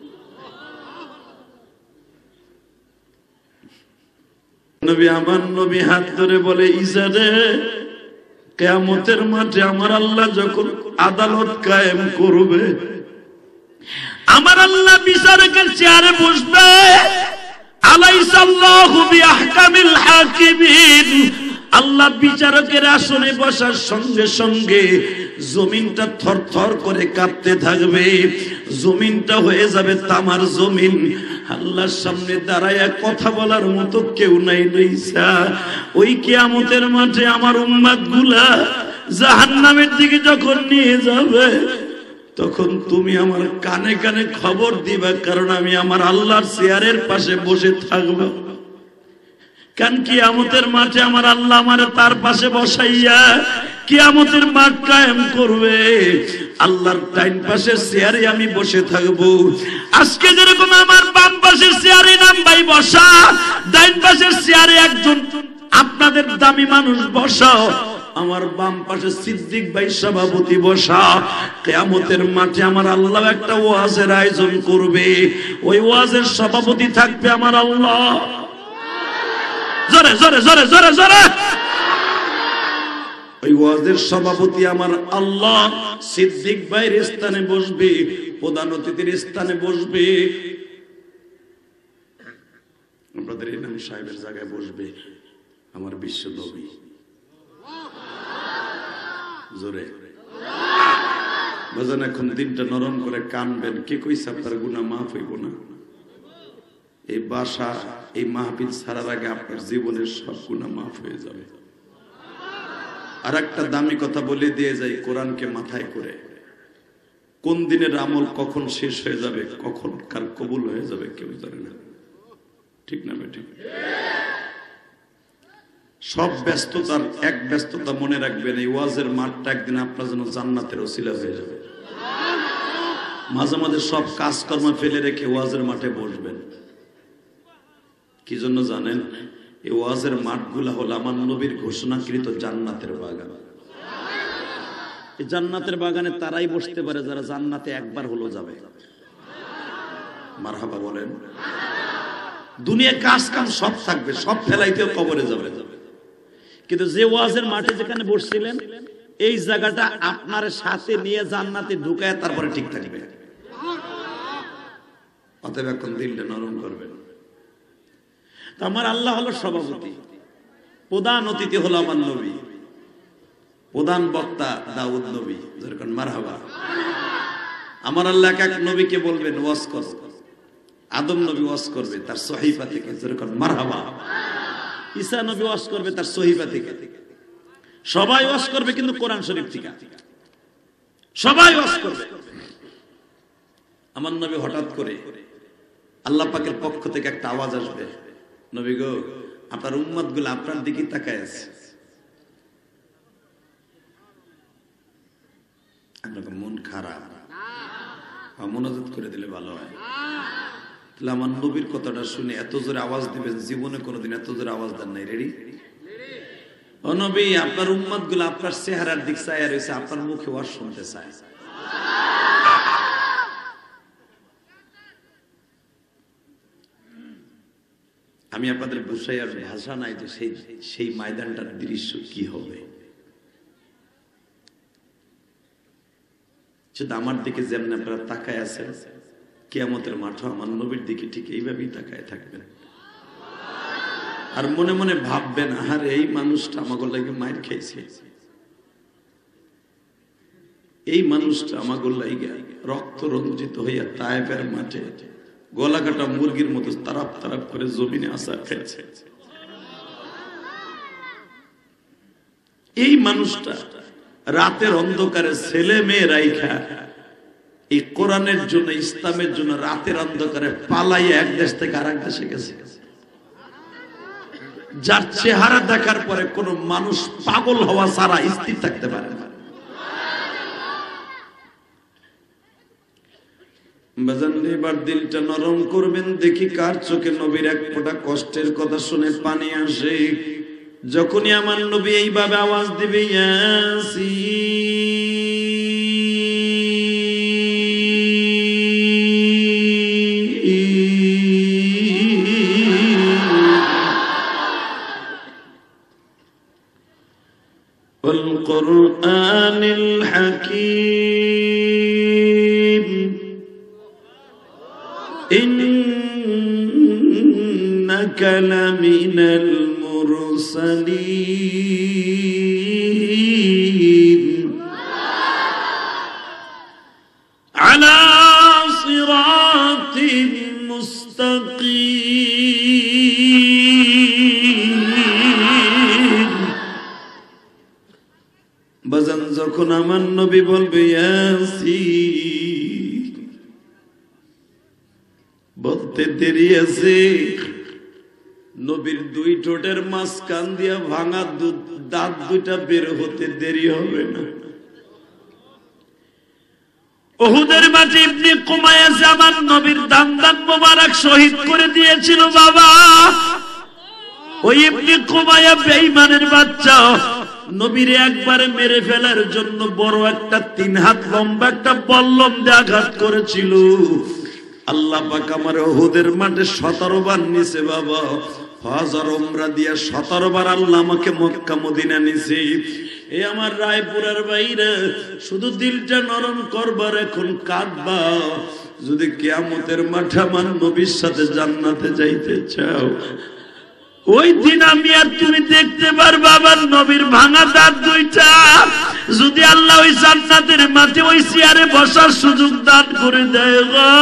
নবী, আমার নবী হাত ধরে বলে, ঈসা রে, কিয়ামতের মাঠে আমার আল্লাহ যখন আদালত কায়েম করবে, আমার আল্লাহ বিচারকের চেয়ারে বসবে, আলাইসাল্লাহু বিআহকামিল হাকিমিন, আল্লাহ বিচারকের আসনে বসার সঙ্গে সঙ্গে জমিনটা থরথর করে কাঁপতে থাকবে, জমিনটা হয়ে যাবে তামার জমিন। আল্লাহর সামনে দাঁড়ায়া কথা বলার মতো কেউ নাই। ঈসা, ওই কিয়ামতের মাঠে আমার উম্মত গুলা জাহান্নামের দিকে যখন নিয়ে যাবে, তখন তুমি আমার কানে কানে খবর দিবা, কারণ আমি আমার আল্লাহর চেয়ারের পাশে বসে থাকবো। কারণ কিয়ামতের মাঠে আমার আল্লাহ আমারে তার পাশে বসাইয়া কিয়ামতের মাঠ কায়েম করবে। আল্লাহর ডাইন পাশের চেয়ারে আমি বসে থাকবো। আজকে যেরকম আমার বাম পাশের চেয়ারে নাম ভাই বসা, ডাইন পাশের চেয়ারে একজন আপনাদের দামি মানুষ বসা, আমার বাম পাশে সিদ্দিক ভাই সভাপতি বসা। কিয়ামতের মাঠে আমার আল্লাহ একটা ওয়াজের আয়োজন করবে, ওই ওয়াজের সভাপতি থাকবে আমার আল্লাহ। জোরে জোরে জোরে জোরে জোরে। ওই ওয়াজের সভাপতি আমার আল্লাহ সিদ্দিক ভাইয়ের স্থানে বসবে, প্রধান অতিথির স্থানে বসবে, আপনাদের ইমাম সাহেবের জায়গায় বসবে আমার বিশ্ব নবী। জোরে বাজান, এখন দিনটা নরম করে কানবেন। কে কইছে আপনার গুনাহ মাফ হইব না? এই বাসা, এই মাহফিল ছাড়ার আগে আপনার জীবনের সব গুনাহ মাফ হয়ে যাবে। আর একটা দামি কথা বলে দিয়ে যাই, কোরআনকে মাথায় করে, কোন দিনের আমল কখন শেষ হয়ে যাবে, কখন কার কবুল হয়ে যাবে কেউ জানে না। ঠিক না বেঠিক? সব ব্যস্ততার এক ব্যস্ততা মনে রাখবেন, এই ওয়াজের মাঠটা একদিন আপনার জন্য জান্নাতের ওসিলা হয়ে যাবে। মাঝে মাঝে সব কাজকর্ম ফেলে রেখে ওয়াজের মাঠে বসবেন। কি জন্য জানেন? এই ওয়াজের মাঠগুলা হলো আমার নবীর ঘোষণাকৃত জান্নাতের বাগান। এই জান্নাতের বাগানে তারাই বসতে পারে যারা জান্নাতে একবার হলো যাবে। মারহাবা বলেন। দুনিয়া কাজ কাম সব থাকবে, সব ফেলাইতেও কবরে যাবে, কিন্তু যে ওয়াজের মাঠে যেখানে বসছিলেন, এই জায়গাটা আপনার সাথে নিয়ে জান্নাতে ঢুকায় তারপরে ঠিক থাকবে। অতএব এখন দিলটা নরম করবেন। আমার আল্লাহ হলো সভাপতি, প্রধান অতিথি হলো আমার নবী, প্রধান বক্তা দাউদ নবী। যেরকম মারহাবা। আমার আল্লাহ এক এক নবীকে বলবেন ওয়াজ কর। আদম নবী ওয়াজ করবে তার সহিফা থেকে, যেরকম মারহাবা। ঈসা নবী ওয়াজ করবে তার সহিফা থেকে। সবাই ওয়াজ করবে কিন্তু কোরআন শরীফ থেকে, সবাই ওয়াজ করবে। আমার নবী হঠাৎ করে আল্লাহ পাকের পক্ষ থেকে একটা আওয়াজ আসবে, নবী গো, আপনার উম্মত গুলো আপনার দিকে তাকায় আছে। আপনার মন খারাপ, মনোযোগ করে দিলে ভালো হয়। তাহলে আমার নবীর কথাটা শুনে এত জোরে আওয়াজ দিবেন, জীবনে কোনোদিন এত জোরে আওয়াজ দেন নাই। রেডি? ও নবী, আপনার উম্মত গুলো আপনার চেহারার দিক চায় রয়েছে, আপনার মুখে ওয়াজ শুনতে চায়। আমি আপনাদের বুঝাই আর ভাষা নাই যে সেই ময়দানটার দৃশ্য কি হবে। শুধু আমার দিকে যেমন আপনারা তাকায় আছেন, কিয়ামতের মাঠে আমার নবীর দিকে ঠিক এইভাবেই তাকায় থাকবেন। আর মনে মনে ভাববেন, আর এই মানুষটা আমাকে লাগে মায়ের খেয়েছে, এই মানুষটা আমাকে লাগে রক্ত রঞ্জিত হইয়া তায়েফের মাঠে গলা কাটা মুরগির মতো তারাপ তারাপ করে জমিনে আসার খেয়েছে। এই মানুষটা রাতের অন্ধকারে ছেলে মেয়ে রাইখা এই কোরআনের জন্য, ইসলামের জন্য রাতের অন্ধকারে পালাইয়া এক দেশ থেকে আরেক দেশে গেছে, যার চেহারা দেখার পরে কোন মানুষ পাগল হওয়া ছাড়া স্থির থাকতে পারে না। এবার দিলটা নরম করবেন, দেখি কার চোখে নবীর এক ফোঁটা কষ্টের কথা শুনে পানি আসে। যখনই আমার নবী এইভাবে আওয়াজ দিবে ওয়াল কুরআনিল হাকীম ইন্নাকা লামিনাল মুরসালিন আলা সিরাতিন মুস্তাকিম। বাজান যখন আমার নবী বলবে ইয়াসিন, বলতে দেরি আছে, নবীর দুই ঠোঁটের মাঝখান দিয়া ভাঙা দাঁত দুইটা বের হতে দেরি হবে না। উহুদের মাঠে ইবনে কুমাইয়া আমার নবীর দান মোবারক শহীদ করে দিয়েছিল বাবা। ওই ইবনে কুমাইয়া বেঈমানের বাচ্চা নবীর একবারে মেরে ফেলার জন্য বড় একটা 3 হাত লম্বা একটা বল্লম দিয়ে আঘাত করেছিল। আল্লাহ পাক আমার উহুদের মাঠে 17 বার নিছে বাবা। হজ আর উমরা দিয়া 17 বার আল্লাহ আমাকে মক্কা মদিনা নিছে। এই আমার রায়পুরের বাইরে শুধু দিলটা নরম করবার, এখন কাঁদবা। যদি কিয়ামতের মাঠে আমার নবীর সাথে জান্নাতে যাইতে চাও, ওই দিন আমি আর তুমি দেখতে পারবা আমার নবীর ভাঙা দাঁত দুইটা। যদি আল্লাহ ওই জান্নাতের মাঠে ওই চেয়ারে বসার সুযোগ দান করে দেয়,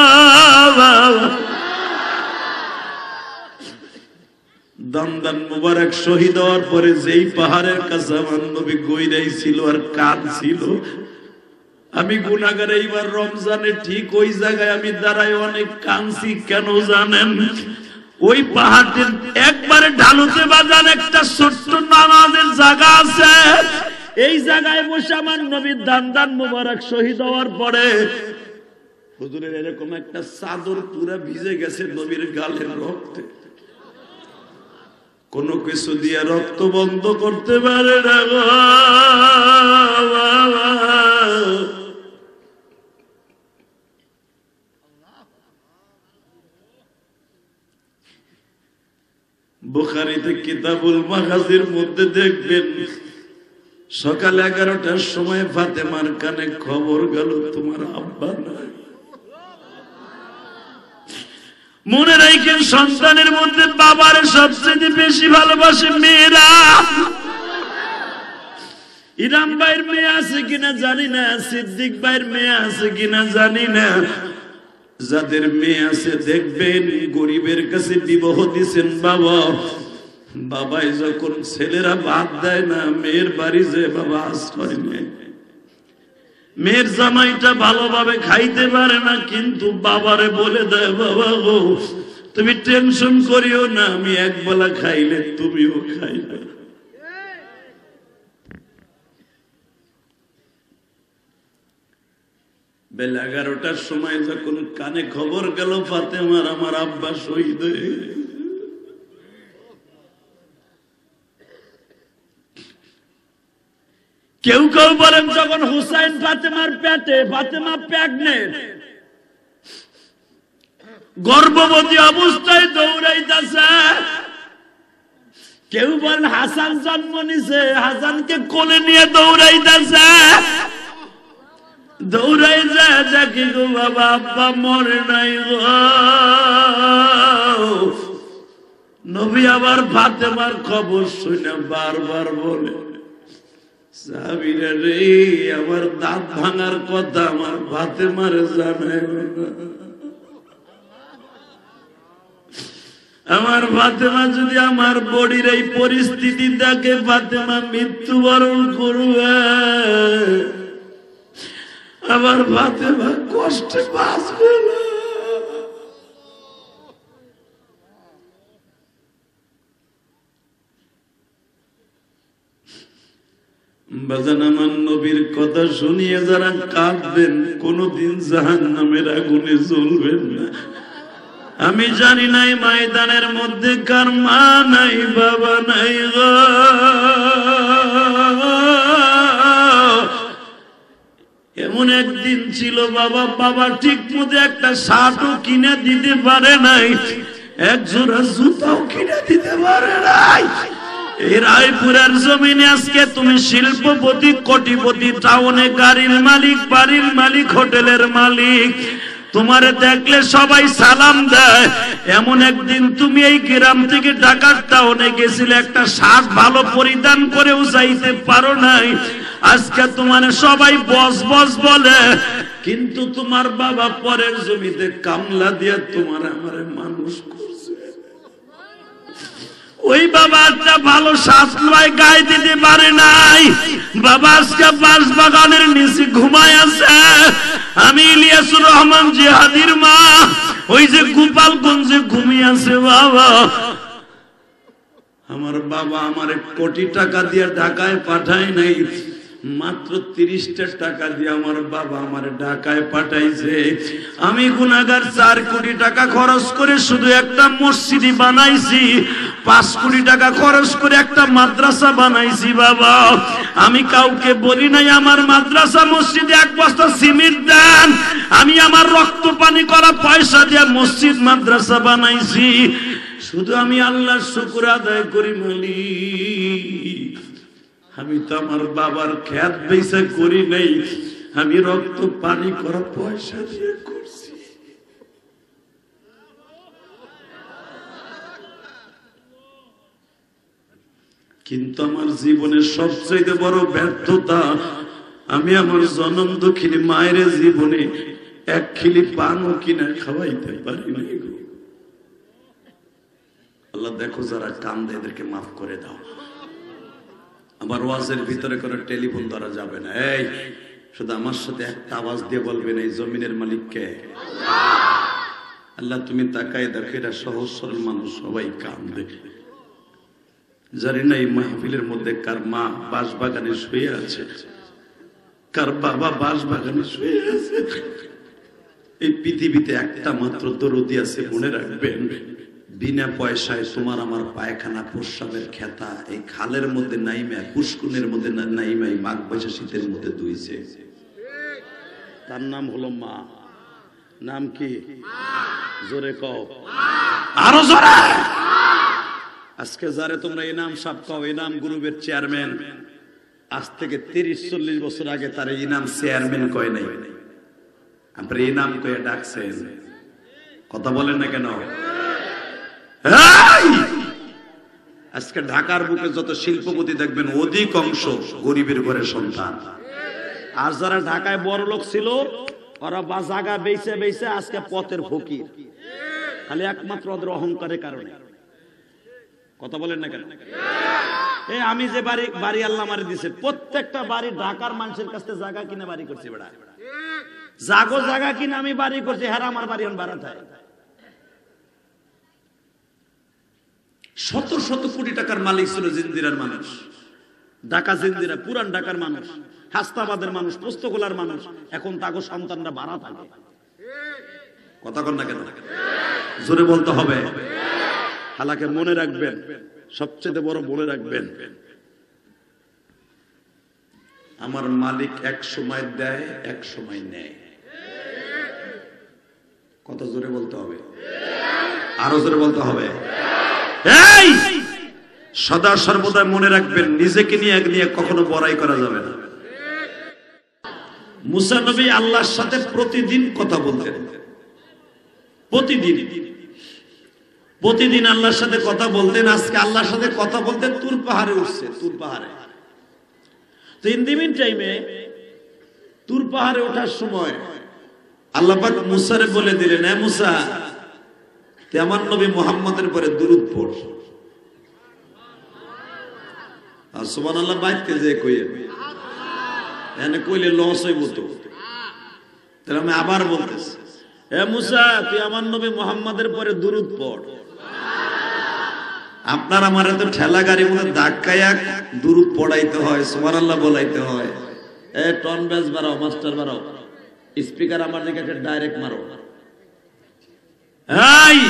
দান মুবারক শহীদ হওয়ার পরে যেই পাহাড়ের কাছে আমার নবী গইরাই ছিল আর কাঁদছিল, আমি গুনাহগার এইবার রমজানে ঠিক ওই জায়গায় আমি দাঁড়াই অনেক কাঁদছি। কেন জানেন? ওই পাহাড়ের একবারে ঢালুতে বাজার একটা ছোট্ট নামাজের জায়গা আছে। এই জায়গায় বসে আমার নবীর দান মুবারক শহীদ হওয়ার পরে হুজুরের এরকম একটা চাদর পুরা ভিজে গেছে নবীর গালের রক্তে। কোনো কিছু দিয়ে রক্ত বন্ধ করতে পারে না। বুখারীতে কিতাবুল মাগাজির মধ্যে দেখবেন সকাল 11টার সময় ফাতেমার কানে খবর গেল তোমার আব্বা নাই। মনে রাখেন, সন্তানের মধ্যে বাবার সবচেয়ে বেশি ভালোবাসে মেয়েরা। ইরাম ভাইয়ের মেয়ে আছে কিনা জানি না, সিদ্দিক ভাইয়ের মেয়ে আছে কিনা জানি না। যাদের মেয়ে আছে দেখবেন গরিবের কাছে বিবাহ দিছেন বাবা। বাবাই যখন ছেলেরা ভাত দেয় না, মেয়ের বাড়ি যে বাবা আশ্রয় নেয়। মেয়ের জামাইটা ভালোভাবে খাইতে পারে না, কিন্তু বাবারে বলে দেয় বাবা গো তুমি টেনশন করিও না, আমি একবেলা খাইলে তুমিও খাইবে। বেলা 11টার সময় যখন কানে খবর গেল ফাতেমার আমার আব্বা শহীদ হয়ে, কেউ কেউ বলেন যখন হুসাইন ফাতেমার পেটে, ফাতেমা প্রেগনেন্ট, গর্ভবতী অবস্থায় দৌড়াইতেছে। কেউ বলেন হাসান জন্ম নিছে, হাসানকে কোলে নিয়ে দৌড়াইতেছে। দৌড়াই যায় দেখি গো বাবা আব্বা মরে নাই গো। নবী আবার ফাতেমার খবর শুনে বারবার বলে, সাবিরা রে আমার দাঁত ভাঙার কথা আমার ফাতেমারে জানাই না। আমার ফাতেমা যদি আমার বডির এই পরিস্থিতি দেখে ফাতেমা মৃত্যুবরণ করবে, আমার ফাতেমা কষ্টে বাঁচবে না। বাজান, আমার নবীর কথা শুনিয়ে যারা কাঁদবেন কোনদিন জাহান্নামের আগুনে জ্বলবেন না। আমি জানি নাই ময়দানের মধ্যে কার মা নাই বাবা নাই গো। এমন একদিন ছিল বাবা ঠিক মতো একটা শার্টও কিনে দিতে পারে নাই, এক জোড়া জুতাও কিনে দিতে পারে নাই। এই রায়পুরের জমিনে আজকে তুমি শিল্পপতি, কোটিপতি, টাউনে গাড়ির মালিক, বাড়ির মালিক, হোটেলের মালিক, তোমারে দেখলে সবাই সালাম দেয়। এমন একদিন তুমি এই গ্রাম থেকে ঢাকার টাউনে গেছিলে, একটা শার্ট ভালো পরিধান করেও যাইতে পারো নাই। আজকে তোমার সবাই বস বস বলে, কিন্তু তোমার বাবা পরের জমিতে কামলা দিয়ে তোমার আমারে মানুষ করছে। ওই বাবা একটা ভালো শাস্ত্রায় গায়ে দিতে পারে নাই। বাবা আজকে বাঁশ বাগানের নিচে ঘুমায় আছে। আমি ইলিয়াসুর রহমান জিহাদির মা ওই যে গোপালগঞ্জে ঘুমিয়ে আছে। বাবা, আমার বাবা আমার কোটি টাকা দিয়ে ঢাকায় পাঠায় নাই, মাত্র 30টা টাকা দিয়ে আমার বাবা আমার ঢাকায় পাঠাইছে। আমি গুনাহগার 4 কোটি টাকা খরচ করে শুধু একটা মসজিদ বানাইছি, 5 কোটি টাকা খরচ করে একটা মাদ্রাসা বানাইছি। বাবা, আমি কাউকে বলি নাই আমার মাদ্রাসা মসজিদে 1 বস্তা সিমেন্ট দেন, আমি আমার রক্ত পানি করা পয়সা দিয়ে মসজিদ মাদ্রাসা বানাইছি। শুধু আমি আল্লাহর শুকর আদায় করি মালিক, আমি তো আমার বাবার খেত বেচা করি নাই, আমি রক্ত পানি করা পয়সা দিয়ে করছি। কিন্তু আমার জীবনের সবচেয়ে বড় ব্যর্থতা, আমি আমার জনম দুঃখিনী মায়ের জীবনে 1 খিলি পানও কিনা খাওয়াইতে পারি নাই। আল্লাহ দেখো, যারা কান্দে এদেরকে মাফ করে দাও। আমার ওয়াজের ভিতরে কোনো টেলিফোন ধরা যাবে না। এই শুধু আমার সাথে একটা আওয়াজ দিয়ে বলবেন, এই জমিনের মালিক কে? আল্লাহ, তুমি তাকায় দেখো, এরা সহজ সরল মানুষ, সবাই কান্দে। জানি না এই মাহফিলের মধ্যে কার মা বাঁশবাগানে শুয়ে আছে, কার বাবা বাঁশবাগানে শুয়ে আছে। এই পৃথিবীতে একটা মাত্র দরদি আছে, মনে রাখবেন, বিনা পয়সায় তোমার আমার পায়খানা প্রস্রাবের খেতা এই খালের মধ্যে নাইমা, পুষ্কুনের মধ্যে নাইমা, মাঘ বৈশাখ শীতের মধ্যে ধুইছে। তার নাম হলো মা। নাম কি? জোরে কও, আরো জোরে। আজকে যারে তোমরা ইনাম সাহেব কও, ইনাম গ্রুপের চেয়ারম্যান, আজ থেকে 30-40 বছর আগে তার ইনাম চেয়ারম্যান কয় নাই, আপনি ইনাম কয়ে ডাকছেন। কথা বলেন না কেন? আজকে ঢাকার বুকে যত শিল্পপতি দেখবেন অধিকাংশ গরিবের ঘরের সন্তান। আর যারা ঢাকায় বড় লোক ছিল, ওরা বা জায়গা বেচে বেচে আজকে পথের ফকির, খালি একমাত্র ওদের অহংকারের কারণে। কথা বলেন না কেন? এই আমি যে বাড়ি আল্লাহ আমারে দিছে, প্রত্যেকটা বাড়ি ঢাকার মানুষের কাছ থেকে জায়গা কিনে বাড়ি করছে। বেড়া জায়গা কিনে আমি বাড়ি করছি, হ্যাঁ আমার বাড়ি এখন ভাড়া থাকে। শত শত কোটি টাকার মালিক ছিল জিন্দিরার মানুষ, ঢাকা জিন্দিরা, পুরান ঢাকার মানুষ, হাস্তাবাদের মানুষ, পোস্তগোলার মানুষ। এখন তাগো সন্তানরা ভাড়া থাকে। কথা কন না কেন? জোরে বলতে হবে। হালাকে মনে রাখবেন, সবচেয়ে বড় মনে রাখবেন, আমার মালিক এক সময় দেয়, এক সময় নেয়। কত জোরে বলতে হবে? আরো জোরে বলতে হবে। এই সদা সর্বদা মনে রাখবেন, নিজেকে নিয়ে কখনো বড়াই করা যাবে না। মুসা নবী আল্লাহর সাথে প্রতিদিন কথা বলতেন, প্রতিদিন আল্লাহর সাথে কথা বলতেন। আজকে আল্লাহর সাথে কথা বলতেন তুর পাহাড়ে উঠছে, তুর পাহাড়ে। তো ইন দি মিন টাইমে তুর পাহাড়ে ওঠার সময় আল্লাহ পাক মুসারে বলে দিলেন, এ মুসা, তে আমার নবী মুহাম্মাদের পরে দুরূদ পড়। আর সুবহানাল্লাহ বাইতে যে কইয়ে এনে কইলে লস হইব তো। তাহলে আমি আবার বলতেছি, হে মুসা তুই আমার নবী মুহাম্মাদের পরে দুরূদ পড়। আপনার আমার তো ঠেলা গাড়ি মধ্যে ধাক্কায়া দুরূদ পড়াইতে হয়, সুবহানাল্লাহ বলাইতে হয়। এ টন বেস বাড়াও, মাস্টার বাড়াও, স্পিকার আমার দিকে একটা ডাইরেক্ট মারো। এই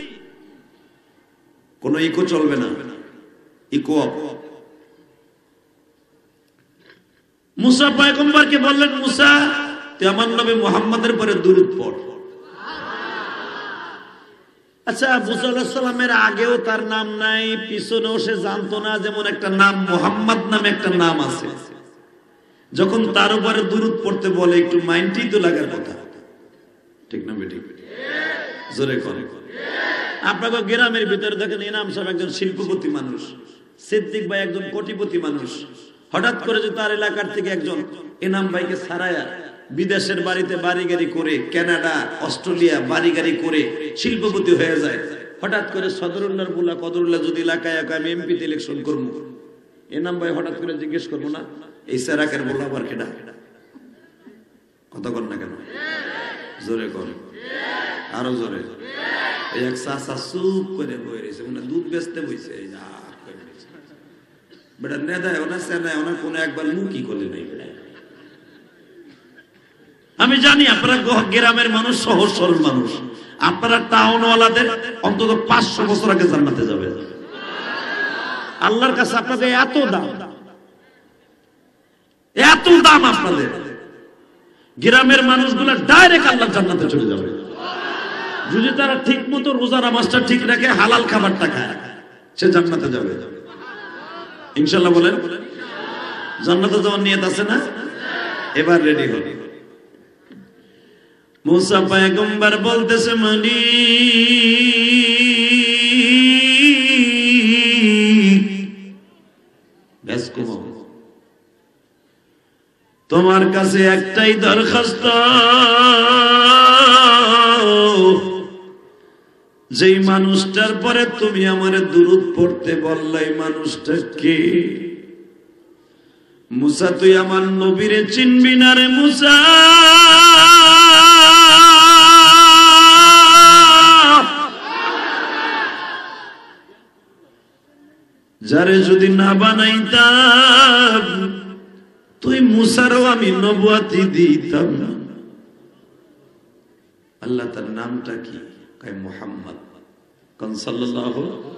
কোনো ইকো চলবে না, ইকো অফ। মুসা পয়গম্বরকে বললেন, মুসা তুই আমার নবী মুহাম্মাদের পরে দুরূদ পড়। আচ্ছা, মুসা আলাইহিস সালামের আগেও তার নাম নাই, পিছনেও সে জানতো না, যেমন একটা নাম মুহাম্মদ নামে একটা নাম আছে। যখন তার উপরে দুরূদ পড়তে বলে একটু মাইন্ডই তো লাগার কথা, ঠিক না বেটি? জোরে করে। আপনাকে গ্রামের ভিতরে দেখেন ইনাম সাহেব একজন শিল্পপতি মানুষ, সিদ্দিক ভাই একজন কোটিপতি মানুষ। হঠাৎ করে যে তার এলাকার থেকে একজন ইনাম ভাইকে ছাড়ায়া বিদেশের বাড়িতে বাড়ি গাড়ি করে, কানাডা অস্ট্রেলিয়া বাড়ি গাড়ি করে শিল্পপতি হয়ে যায়। হঠাৎ করে সদরুল্লাহর বুলা কদরুল্লাহ যদি এলাকায় আমি এমপিতে ইলেকশন করবো, ইনাম ভাই হঠাৎ করে জিজ্ঞেস করবো না এই সেরাকের বলা আবার কেডা? কথা কর না কেন? জোরে কর, আরো জোরে। এক চাচা চুপ করে বই রয়েছে, মানে দুধ বেচতে বইছে। বেটা নেদায় ওনার সেনায় ওনার কোনো একবার মুখই করলে নাই। আমি জানি আপনারা গ্রামের মানুষ, সহজ সরল মানুষ, আপনারা টাউনওয়ালাদের অন্তত 500 বছর আগে জান্নাতে যাবে। আল্লাহর কাছে আপনাদের এত দাম, এত দাম আপনাদের। গ্রামের মানুষগুলা ডাইরেক্ট আল্লাহর জান্নাতে চলে যাবে যদি তারা ঠিক মতো রোজা নামাজটা ঠিক রাখে, হালাল খাবারটা খায়, সে জান্নাতে যাবে ইনশাআল্লাহ। বলেন জান্নাতে যাওয়ার নিয়ত আছে না? এবার রেডি হন। মুসা পয়গম্বর বলতেছে, মানি বেশ কমো, তোমার কাছে একটাই দরখাস্ত, যেই মানুষটার পরে তুমি আমারে দুরূদ পড়তে বললে, মানুষটা কে? মুসা তুই আমার নবীরে চিনবি না রে মুসা। যারে যদি না বানাইতাম তুই মুসারও আমি নবুয়তি দিতাম না। আল্লাহ তার নামটা কি? কয় মুহাম্মদ। কোন সাল্লাল্লাহু।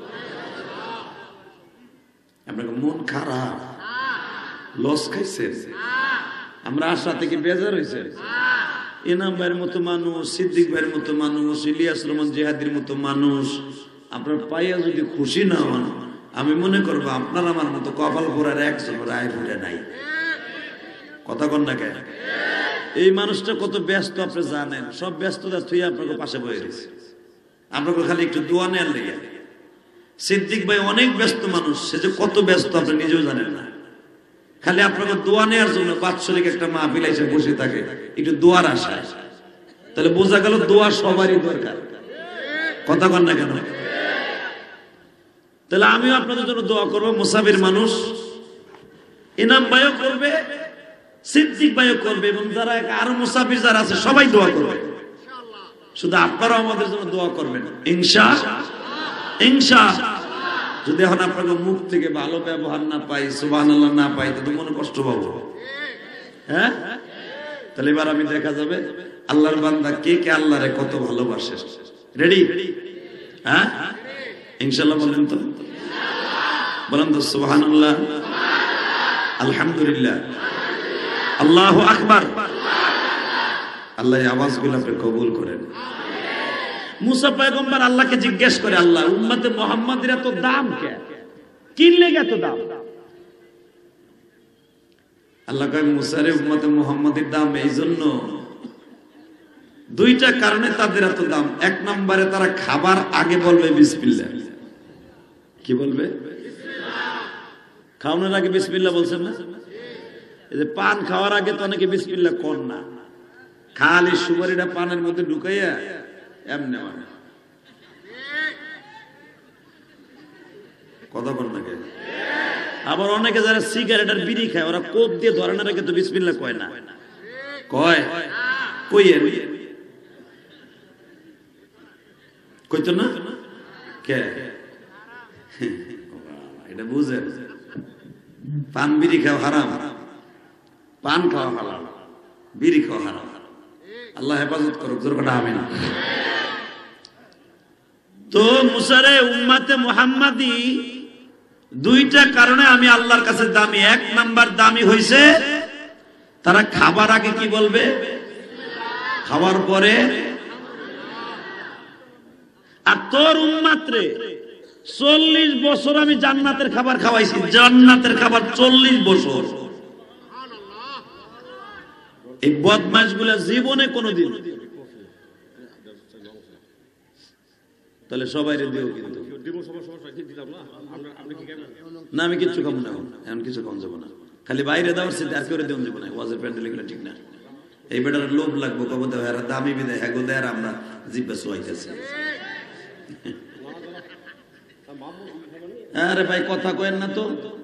আপনার মন খারাপ, লস খাইছেন? আমরা আশা থেকে বেজার হয়েছে। ইনাম ভাইয়ের মতো মানুষ, সিদ্দিক ভাইয়ের মতো মানুষ, ইলিয়াস রহমান জিহাদির মতো মানুষ আপনার পাইয়া যদি খুশি না হন, আমি মনে করবো আপনার আমার মতো কপাল পোড়ার একজন রায় ফুটে নাই। কথা কন না কেন? এই মানুষটা কত ব্যস্ত আপনি জানেন? সব ব্যস্ততা তুই আপনাকে পাশে বয়ে রয়েছে, আপনাকে খালি একটু দোয়া নেয়ার লেগে। সিদ্দিক ভাই অনেক ব্যস্ত মানুষ, সে যে কত ব্যস্ত আপনি নিজেও জানেন না। খালি আপনাকে দোয়া নেওয়ার জন্য বাৎসরিক একটা মাহফিল এসে বসে থাকে একটু দোয়ার আশায়। তাহলে বোঝা গেল দোয়া সবারই দরকার। কথা কন না কেন? তাহলে আমিও আপনাদের জন্য দোয়া করবো। মুসাফির মানুষ, ইনাম ভাইও করবে, সিদ্দিক ভাইও করবে, এবং যারা আরো মুসাফির যারা আছে সবাই দোয়া করবে। শুধু আপনারাও আমাদের জন্য দোয়া করবেন ইনশাআল্লাহ। যদি এখন আপনাকে মুখ থেকে ভালো ব্যবহার না পাই, সুবহানাল্লাহ না পাই, তো মনে কষ্ট পাবো। হ্যাঁ, তাহলে এবার আমি দেখা যাবে আল্লাহর বান্দা কে কে আল্লাহরে কত ভালোবাসে। রেডি? হ্যাঁ ইনশাআল্লাহ বলেন তো, বলেন তো সুবহানাল্লাহ, আলহামদুলিল্লাহ, আল্লাহু আকবার। আল্লাহ এই আওয়াজগুলো আপনি কবুল করেন। মুসা পয়গম্বর আল্লাহকে জিজ্ঞেস করে, আল্লাহ উম্মতে মুহাম্মাদের এত দাম কে? কিনলে এত দাম? আল্লাহ কয়, মুসারে উম্মতে মুহাম্মাদের দাম এই জন্য, দুইটা কারণে তাদের এত দাম। এক নম্বরে তারা খাবার আগে বলবে বিসমিল্লাহ। কি বলবে? খাওয়ানোর আগে বিসমিল্লাহ বলছেন না? এই যে পান খাওয়ার আগে তো অনেকে বিসমিল্লাহ কর না, খালি সুপারিটা পানের মধ্যে ঢুকাইয়া এমনি কথা বল না কে? আবার অনেকে যারা সিগারেট আর বিড়ি খায় ওরা কোপ দিয়ে ধরে না রেখে তো বিসমিল্লাহ কয় না, কয় কই এর কইতো না কে? এটা বুঝে পান বিড়ি খাওয়া হারাম, পান খাওয়া হারাম, বিড়ি খাওয়া হারাম। আল্লাহ হেফাজত করুক, জোর করে আমিন। তো মুসারে উম্মাতে মুহাম্মাদি দুইটা কারণে আমি আল্লাহর কাছে দামি। এক নাম্বার দামি হইছে তারা খাবার আগে কি বলবে, খাওয়ার পরে। আর তোর উম্মাতরে 40 বছর আমি জান্নাতের খাবার খাওয়াইছি, জান্নাতের খাবার 40 বছর। এই বদমাশগুলা জীবনে কোনোদিন, তাহলে সবাই দিও কিন্তু না, আমি কিচ্ছু খাবো না এখন, কিছু কম যাবো না, খালি বাইরে দেওয়ার সেটা আর করে দেওয়া যাবো না। ওয়াজের প্যান্ডেল এগুলো ঠিক না। এই বেটার লোভ লাগবো, কবে দেওয়া এরা দামি বিদে হ্যাগো দেয় আর আমরা জিব্বা সোয়াইতেছি। আরে ভাই কথা কয়েন না তো,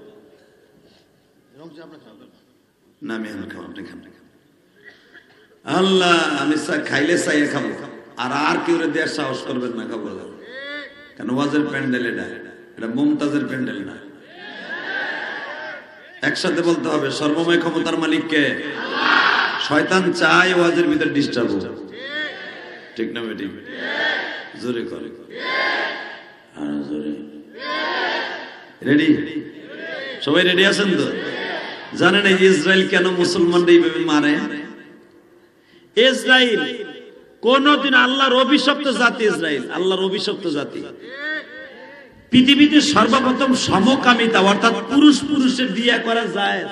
না আমি এখন খাবো, আপনি খান। আল্লাহ আমি খাইলে চাইয়ে খাবো, আর কেউ দেওয়ার সাহস করবেন না খাবো, কেন ওয়াজের প্যান্ডেল এটা, এটা মুমতাজের প্যান্ডেল না। একসাথে বলতে হবে সর্বময় ক্ষমতার মালিক কে? শয়তান চায় ওয়াজের ভিতরে ডিস্টার্ব হোক, ঠিক না বেটি? জোরে করে জোরে। রেডি? সবাই রেডি আছেন তো? জানেন এই ইসরায়েল কেন মুসলমানরা এইভাবে মারে? ইসরায়েল কোনদিন আল্লাহর অভিশপ্ত জাতি, ইসরায়েল আল্লাহর অভিশপ্ত জাতি। পৃথিবীতে সর্বপ্রথম সমকামিতা, অর্থাৎ পুরুষ পুরুষের বিয়ে করা যায়।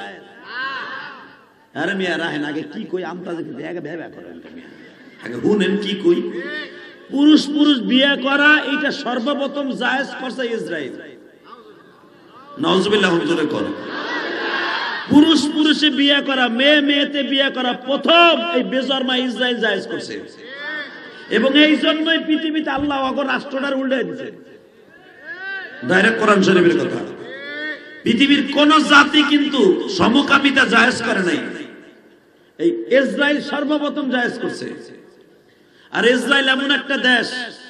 আরে মিয়া রাহেন আগে কি কই, আমতা আগে ভেবে করেন আগে শুনেন কি কই। পুরুষ পুরুষ বিয়ে করা এটা সর্বপ্রথম জায়েজ করছে ইসরায়েল। নাউজুবিল্লাহ, হুজুরে করে। পুরুষ পুরুষে বিয়ে করা, মেয়ে মেয়েতে বিয়ে করা প্রথম এই বেজরমা ইসরায়েল জায়েজ করছে। এবং এই জন্যই পৃথিবীতে আল্লাহ অগর রাষ্ট্রটার উল্টে দিচ্ছে। ডাইরেক্ট কোরআন শরীফের কথা। পৃথিবীর কোন জাতি কিন্তু সমকামিতা জায়েজ করে নাই, এই ইসরায়েল সর্বপ্রথম জায়েজ করছে। আর ইসরায়েল এমন একটা দেশ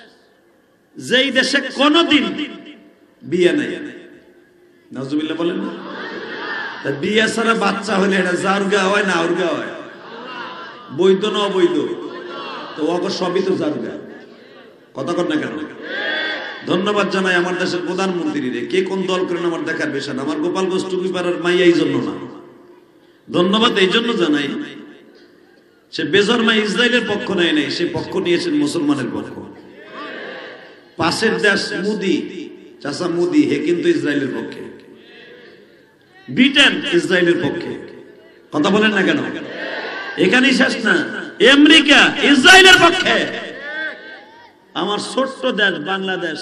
যেই দেশে কোনদিন বিয়ে নাই। নাউজুবিল্লাহ বলেন না? বিয়ে ছাড়া বাচ্চা হলে এটা জারগা হয় না আউরগা হয়, বৈধ না অবৈধ? তো অগর সবই তো জারগা। কথা কর না কেন? ধন্যবাদ জানাই আমার দেশের প্রধানমন্ত্রী রে, কে কোন দল করেন আমার দেখার বিষয় না। আমার গোপালগঞ্জ টুকিপাড়ার মাইয়া এই জন্য না, ধন্যবাদ এই জন্য জানাই, সে বেজরমা ইসরায়েলের পক্ষ নেয় নাই, সে পক্ষ নিয়েছেন মুসলমানের পক্ষ। পাশের দেশ মুদি, চাচা মুদি, হে কিন্তু ইসরায়েলের পক্ষে। ব্রিটেন ইসরায়েলের পক্ষে। কথা বলেন না কেন? এখানেই শেষ না, আমেরিকা ইসরায়েলের পক্ষে। আমার ছোট্ট দেশ বাংলাদেশ,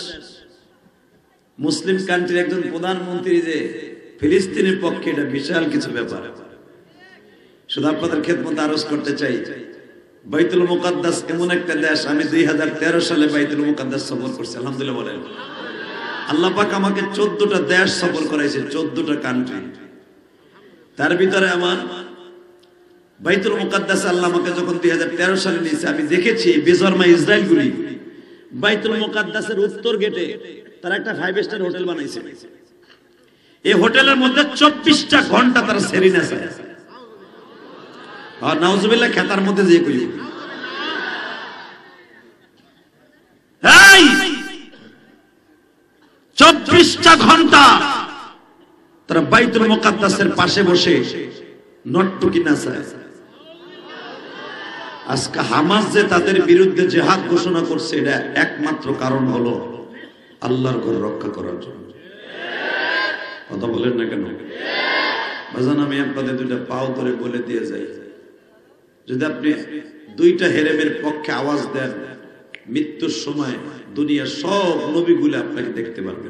মুসলিম কান্ট্রির একজন প্রধানমন্ত্রী যে ফিলিস্তিনের পক্ষে, এটা বিশাল কিছু ব্যাপার। শুধু আপনাদের খেদমতে আরজ করতে চাই, বাইতুল মুকাদ্দাস এমন একটা দেশ, আমি 2013 সালে বাইতুল মুকাদ্দাস সফর করছি। আলহামদুলিল্লাহ বলেন। আল্লাহ পাক আমাকে 14টা দেশ সফর করাইছে, 14টা কান্ট্রি। তার ভিতরে আমার বাইতুল মুকাদ্দাস আল্লাহ আমাকে যখন 2013 সালে নিয়েছে, আমি দেখেছি বেজরমা ইসরায়েলগুলি বাইতুল মুকাদ্দাসের উত্তর গেটে তারা একটা 5 স্টার হোটেল বানাইছে। এই হোটেলের মধ্যে 24টা ঘন্টা তারা সেরিনা চায়। আর নাউজুবিল্লাহ, খেতার মধ্যে যে কই এই 24টা ঘন্টা তারা বাইতুল মুকাদ্দাসের পাশে বসে নটটুকি নাচায়। আজকে হামাস যে তাদের বিরুদ্ধে জিহাদ ঘোষণা করছে, এটা একমাত্র কারণ হলো আল্লাহর ঘর রক্ষা করার জন্য। কথা বলেন না কেন? বাজান আমি আপনাদের দুইটা পাও ধরে বলে দিয়ে যাই, যদি আপনি দুইটা হেরেমের পক্ষে আওয়াজ দেন, মৃত্যুর সময় দুনিয়ার সব নবীগুলো আপনাকে দেখতে পারবেন।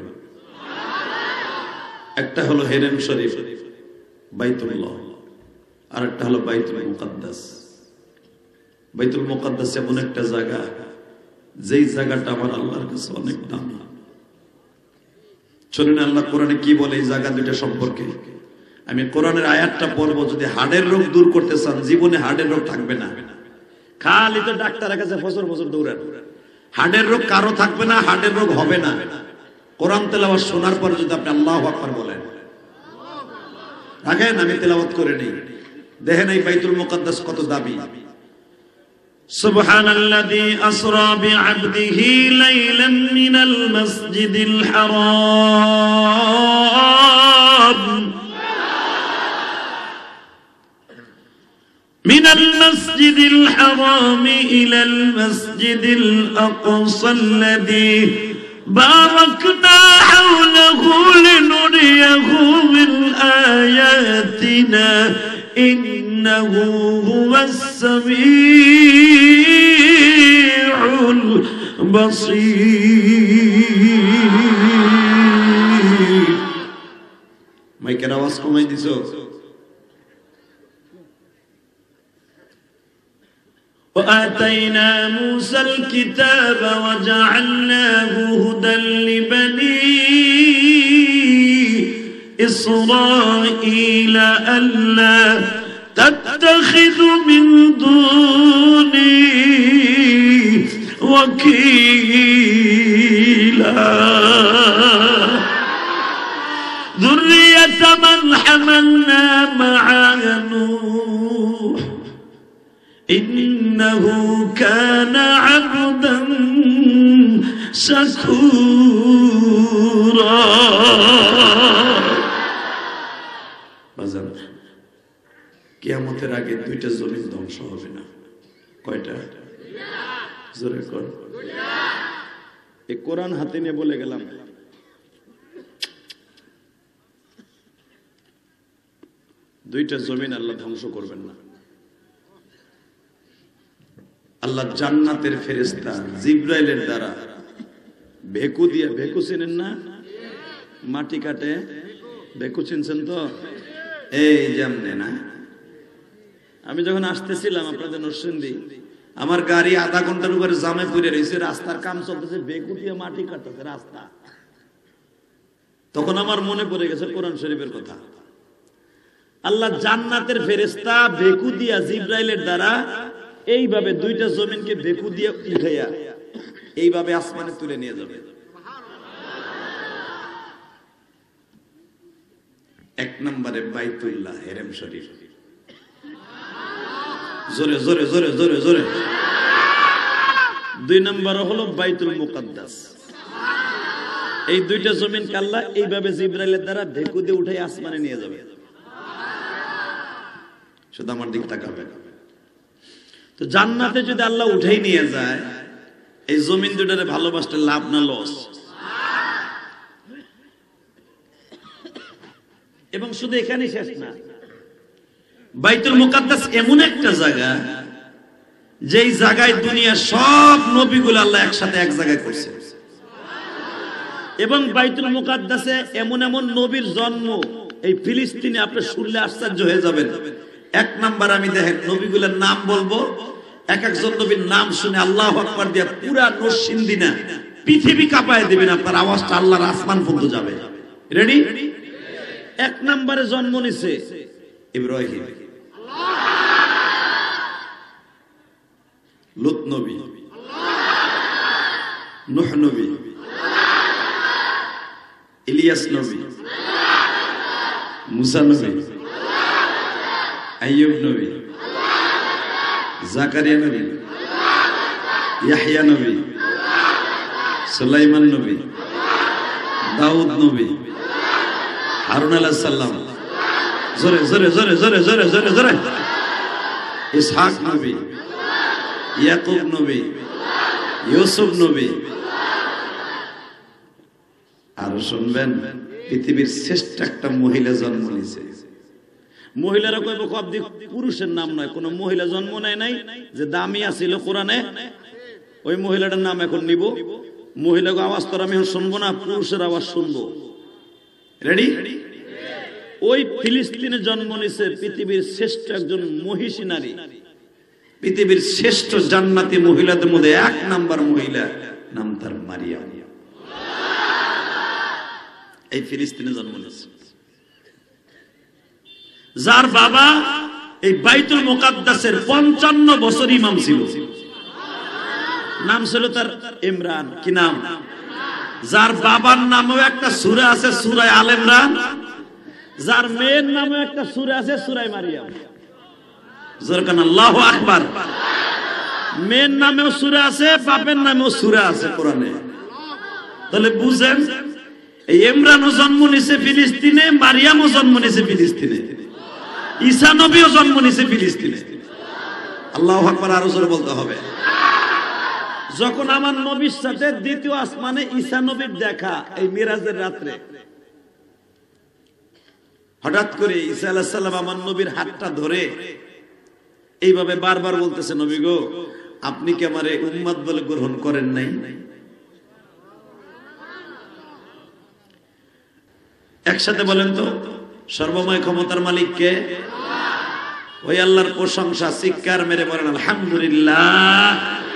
একটা হলো হেরেম শরীফ বাইতুল্লাহ, আর একটা হলো বাইতুল মুকাদ্দাস। বাইতুল মুকাদ্দাস এমন একটা জায়গা, যেই জায়গাটা আমার আল্লাহর কাছে অনেক দামি। শুনুন আল্লাহ কোরআনে কি বলে এই জায়গা দুইটা সম্পর্কে। আমি কোরআনের আয়াতটা পড়বো, যদি হার্টের রোগ দূর করতে চান, জীবনে হার্টের রোগ থাকবে না। খালি তো ডাক্তারের কাছে বছর বছর দৌড়ান, হার্টের রোগ কারো থাকবে না, হার্টের রোগ হবে না। কোরআন তেলাওয়াত শোনার পর যদি আপনি আল্লাহু আকবার বলেন, রাখেন আমি তেলাওয়াত করে নেই, দেখেন এই বাইতুল মুকাদ্দাস কত দাবি। সুবহানাল্লাযী আসরা বিআবদিহি লাইলান মিনাল মাসজিদিল হারাম من المسجد الحرام إلى المسجد الأقصى الذي باركنا حوله لنريه من آياتنا إنه هو السميع البصير মাইকের আওয়াজ কমাই দিছো। وآتينا موسى الكتاب وجعلناه هدى لبني إسرائيل ألا تتخذوا من دوني وكيلا ذرية من حملنا مع نوح إنه كان عبدا شكورا বাজার কিয়ামতের আগে দুইটা জমিন ধ্বংস হবে না। কয়টা? জোরে কর। এই কোরআন হাতে নিয়ে বলে গেলাম, দুইটা জমিন আল্লাহ ধ্বংস করবেন না। আল্লাহ জান্নাতের ফেরেশতা জিবরাইলের দ্বারা ভেকু দিয়ে, ভেকু চিনেন না, মাটি কাটে, ভেকু চিনছেন তো? এই যেমনে না, আমি যখন আসতেছিলাম আপনাদের নরসিংদী, আমার গাড়ি আধা ঘন্টার উপরে জামে পড়ে রয়েছে, রাস্তার কাম চলতেছে, ভেকু দিয়ে মাটি কাটতেছে রাস্তা। তখন আমার মনে পড়ে গেছে কোরআন শরীফের কথা। আল্লাহ জান্নাতের ফেরেশতা ভেকু দিয়া জিবরাইলের দ্বারা এইভাবে দুইটা জমিনকে ভেকু দিয়ে উঠাইয়া এইভাবে আসমানে তুলে নিয়ে যাবে। এক নম্বরে বাইতুল্লাহ হেরেম শরীফ, জোরে জোরে জোরে জোরে জোরে। দুই নম্বর হলো বাইতুল মুকাদ্দাস। এই দুইটা জমিন আল্লাহ এইভাবে জিবরাইলের দ্বারা ভেকু দিয়ে উঠাই আসমানে নিয়ে যাবে। শুধু আমার দিক তাকাবে। তো জান্নাতে যদি আল্লাহ উঠাই নিয়ে যায়, এই জমিন দুটারে ভালোবাসতে লাভ না লস? এবং শুধু এখানে শেষ না, বাইতুল মুকাদ্দাস এমন একটা জায়গা, যেই জায়গায় দুনিয়ার সব নবীগুলো আল্লাহ একসাথে এক জায়গায় করছে। এবং বাইতুল মুকাদ্দাসে এমন এমন নবীর জন্ম, এই ফিলিস্তিনে আপনি শুনলে আশ্চর্য হয়ে যাবেন। এক নাম্বার আমি দেখেন নবীগুলোর নাম বলবো, এক একজন নবীর নাম শুনে আল্লাহু আকবার দিয়া পুরা নরসিংদী না পৃথিবী কাঁপায় দিবেন, আপনার আওয়াজটা আল্লাহর আসমান পর্যন্ত যাবে। রেডি? এক নম্বরে জন্ম নিছে ইব্রাহিম, লূত নবী, নূহ নবী, ইলিয়াস নবী, মুসা নবী, আইয়ুব নবী, জাকারিয়া নবী, ইয়াহইয়া নবী, সুলাইমান নবী, দাউদ নবী, হারুন আলাইহিস সালাম, জোরে জোরে জোরে জোরে জোরে জোরে জোরে, ইসহাক নবী, ইয়াকুব নবী, ইউসুফ নবী। আর শুনবেন, পৃথিবীর শ্রেষ্ঠ একটা মহিলা জন্ম নিয়েছে। মহিলারা কইব কবদি পুরুষের নাম নয়, কোন মহিলা জন্ম নেয় নাই যে দামি আছিল কোরআনে, ওই মহিলাটার নাম এখন নিব। মহিলাকে আওয়াজ তো আমি এখন শুনবো না, পুরুষের আওয়াজ শুনবো। রেডি? ওই ফিলিস্তিনে জন্ম নিছে পৃথিবীর শ্রেষ্ঠ একজন মহিষী নারী, পৃথিবীর শ্রেষ্ঠ জান্নাতি মহিলাদের মধ্যে এক নাম্বার মহিলা, নাম তার মারিয়াম। এই ফিলিস্তিনে জন্ম নিয়েছে, যার বাবা এই বাইতুল মুকাদ্দাসের 55 বছর ইমাম ছিল। নাম ছিল তার ইমরান। কি নাম? যার বাবার নামেও একটা সূরা আছে, সূরা আল ইমরান। যার মেয়ের নামেও একটা সূরা আছে, সূরা মারিয়াম। জোরকান আল্লাহু আকবার। মেয়ের নামেও সূরা আছে, বাপের নামেও সূরা আছে কোরআনে। তাহলে বুঝেন, এই ইমরানও জন্ম নিছে ফিলিস্তিনে, মারিয়ামও জন্ম নিছে ফিলিস্তিনে, ঈসা নবীও জন্ম নিছে ফিলিস্তিনে। আল্লাহু আকবার, আরো জোরে বলতে হবে। যখন আমার নবীর সাথে দ্বিতীয় আসমানে ঈসা নবীর দেখা, এই মিরাজের রাত্রে, হঠাৎ করে ঈসা আলাইহিস সালাম আমার নবীর হাতটা ধরে এইভাবে বারবার বলতেছে, নবী গো, আপনি কি আমারে উম্মত বলে গ্রহণ করেন নাই? একসাথে বলেন তো, সর্বময় ক্ষমতার মালিক কে? ওই আল্লাহর প্রশংসা চিৎকার মেরে বলেন আলহামদুলিল্লাহ।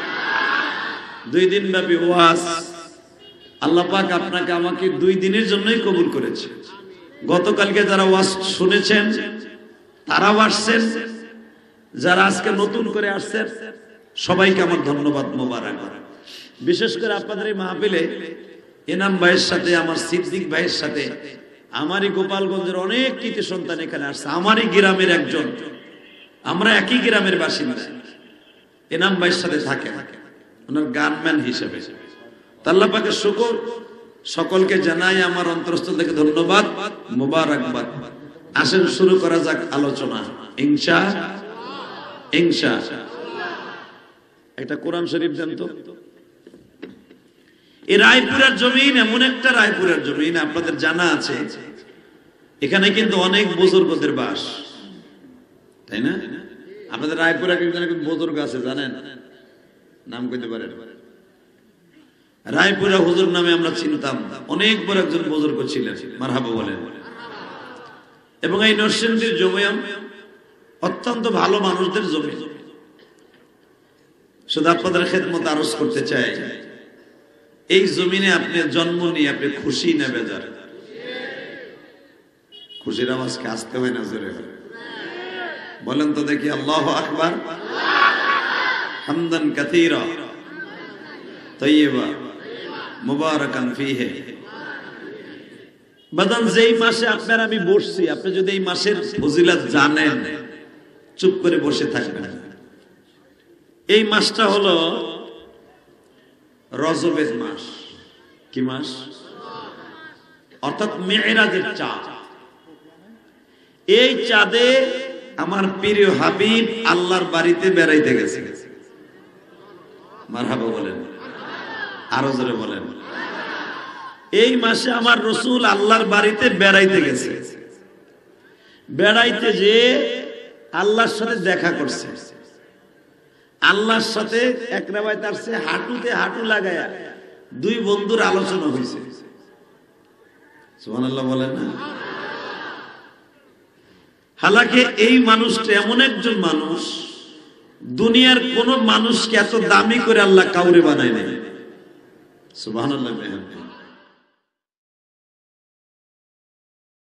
2 দিন ব্যাপী ওয়াজ আল্লাহ পাক আপনাকে আমাকে 2 দিনের জন্যই কবুল করেছে। গতকালকে যারা ওয়াজ শুনেছেন তারাও আসছেন, যারা আজকে নতুন করে আসছেন সবাইকে আমার ধন্যবাদ, মোবারক। বিশেষ করে আপনাদের এই মাহফিলে এনাম ভাইয়ের সাথে, আমার সিদ্দিক ভাইয়ের সাথে, আমারই গোপালগঞ্জের অনেক কৃতি সন্তান এখানে আসছে, আমারই গ্রামের একজন, আমরা একই গ্রামের বাসিন্দা। এনাম ভাইয়ের সাথে থাকে, ওনার গানম্যান হিসেবে। আল্লাহ পাকের শুকর, সকলকে জানাই আমার অন্তরস্থল থেকে ধন্যবাদ, মোবারকবাদ। আসেন শুরু করা যাক আলোচনা, ইনশাআল্লাহ। একটা কোরআন শরীফ দেন তো। এই রায়পুরের জমিন এমন একটা রায়পুরের জমিন, আপনাদের জানা আছে এখানে কিন্তু অনেক বুজুর্গদের বাস, তাই না? আপনাদের রায়পুরে একজন বুজুর্গ আছে, জানেন? নাম কইতে পারেন? রায়পুরা হুজুর নামে আমরা চিনতাম, অনেক বড় একজন বুজুর্গ ছিলেন, মারহাবা বলেন। এবং এই নরসিংদীর জমি অত্যন্ত ভালো মানুষদের জমি। শুধু আপনাদের খেদমত আরজ করতে চাই, এই জমিনে আপনি জন্ম নিয়ে আপনি খুশি না বেজার? খুশির আওয়াজকে আসতে হয় না জোরে বলেন তো দেখি। আল্লাহু আকবার, হামদান কাসীরা তাইয়্যিবা মুবারাকান ফীহি। বাদান, যেই মাসে আপনার আমি বসছি, আপনি যদি এই মাসের ফজিলত জানেন, চুপ করে বসে থাকবেন। এই মাসটা হলো রজবের মাস। কি মাস? অর্থাৎ মেরাজের চাঁদ। এই চাঁদে আমার প্রিয় হাবিব আল্লাহর বাড়িতে বেড়াইতে গেছে। মারহাবা বলেন, আরো জোরে বলেন। এই মাসে আমার রাসূল আল্লাহর বাড়িতে বেড়াইতে গেছে। বেড়াইতে যে আল্লাহর সাথে দেখা করছে। আল্লাহর সাথে এক রাবায়াত আসছে, হাঁটুতে হাঁটু লাগায়া 2 বন্ধুর আলোচনা হয়েছে। সুবহানাল্লাহ বলেন না? হালাকি এই মানুষটা এমন একজন মানুষ, দুনিয়ার কোন মানুষকে এত দামি করে আল্লাহ কাউরে বানায় নাই। সুবহানাল্লাহ।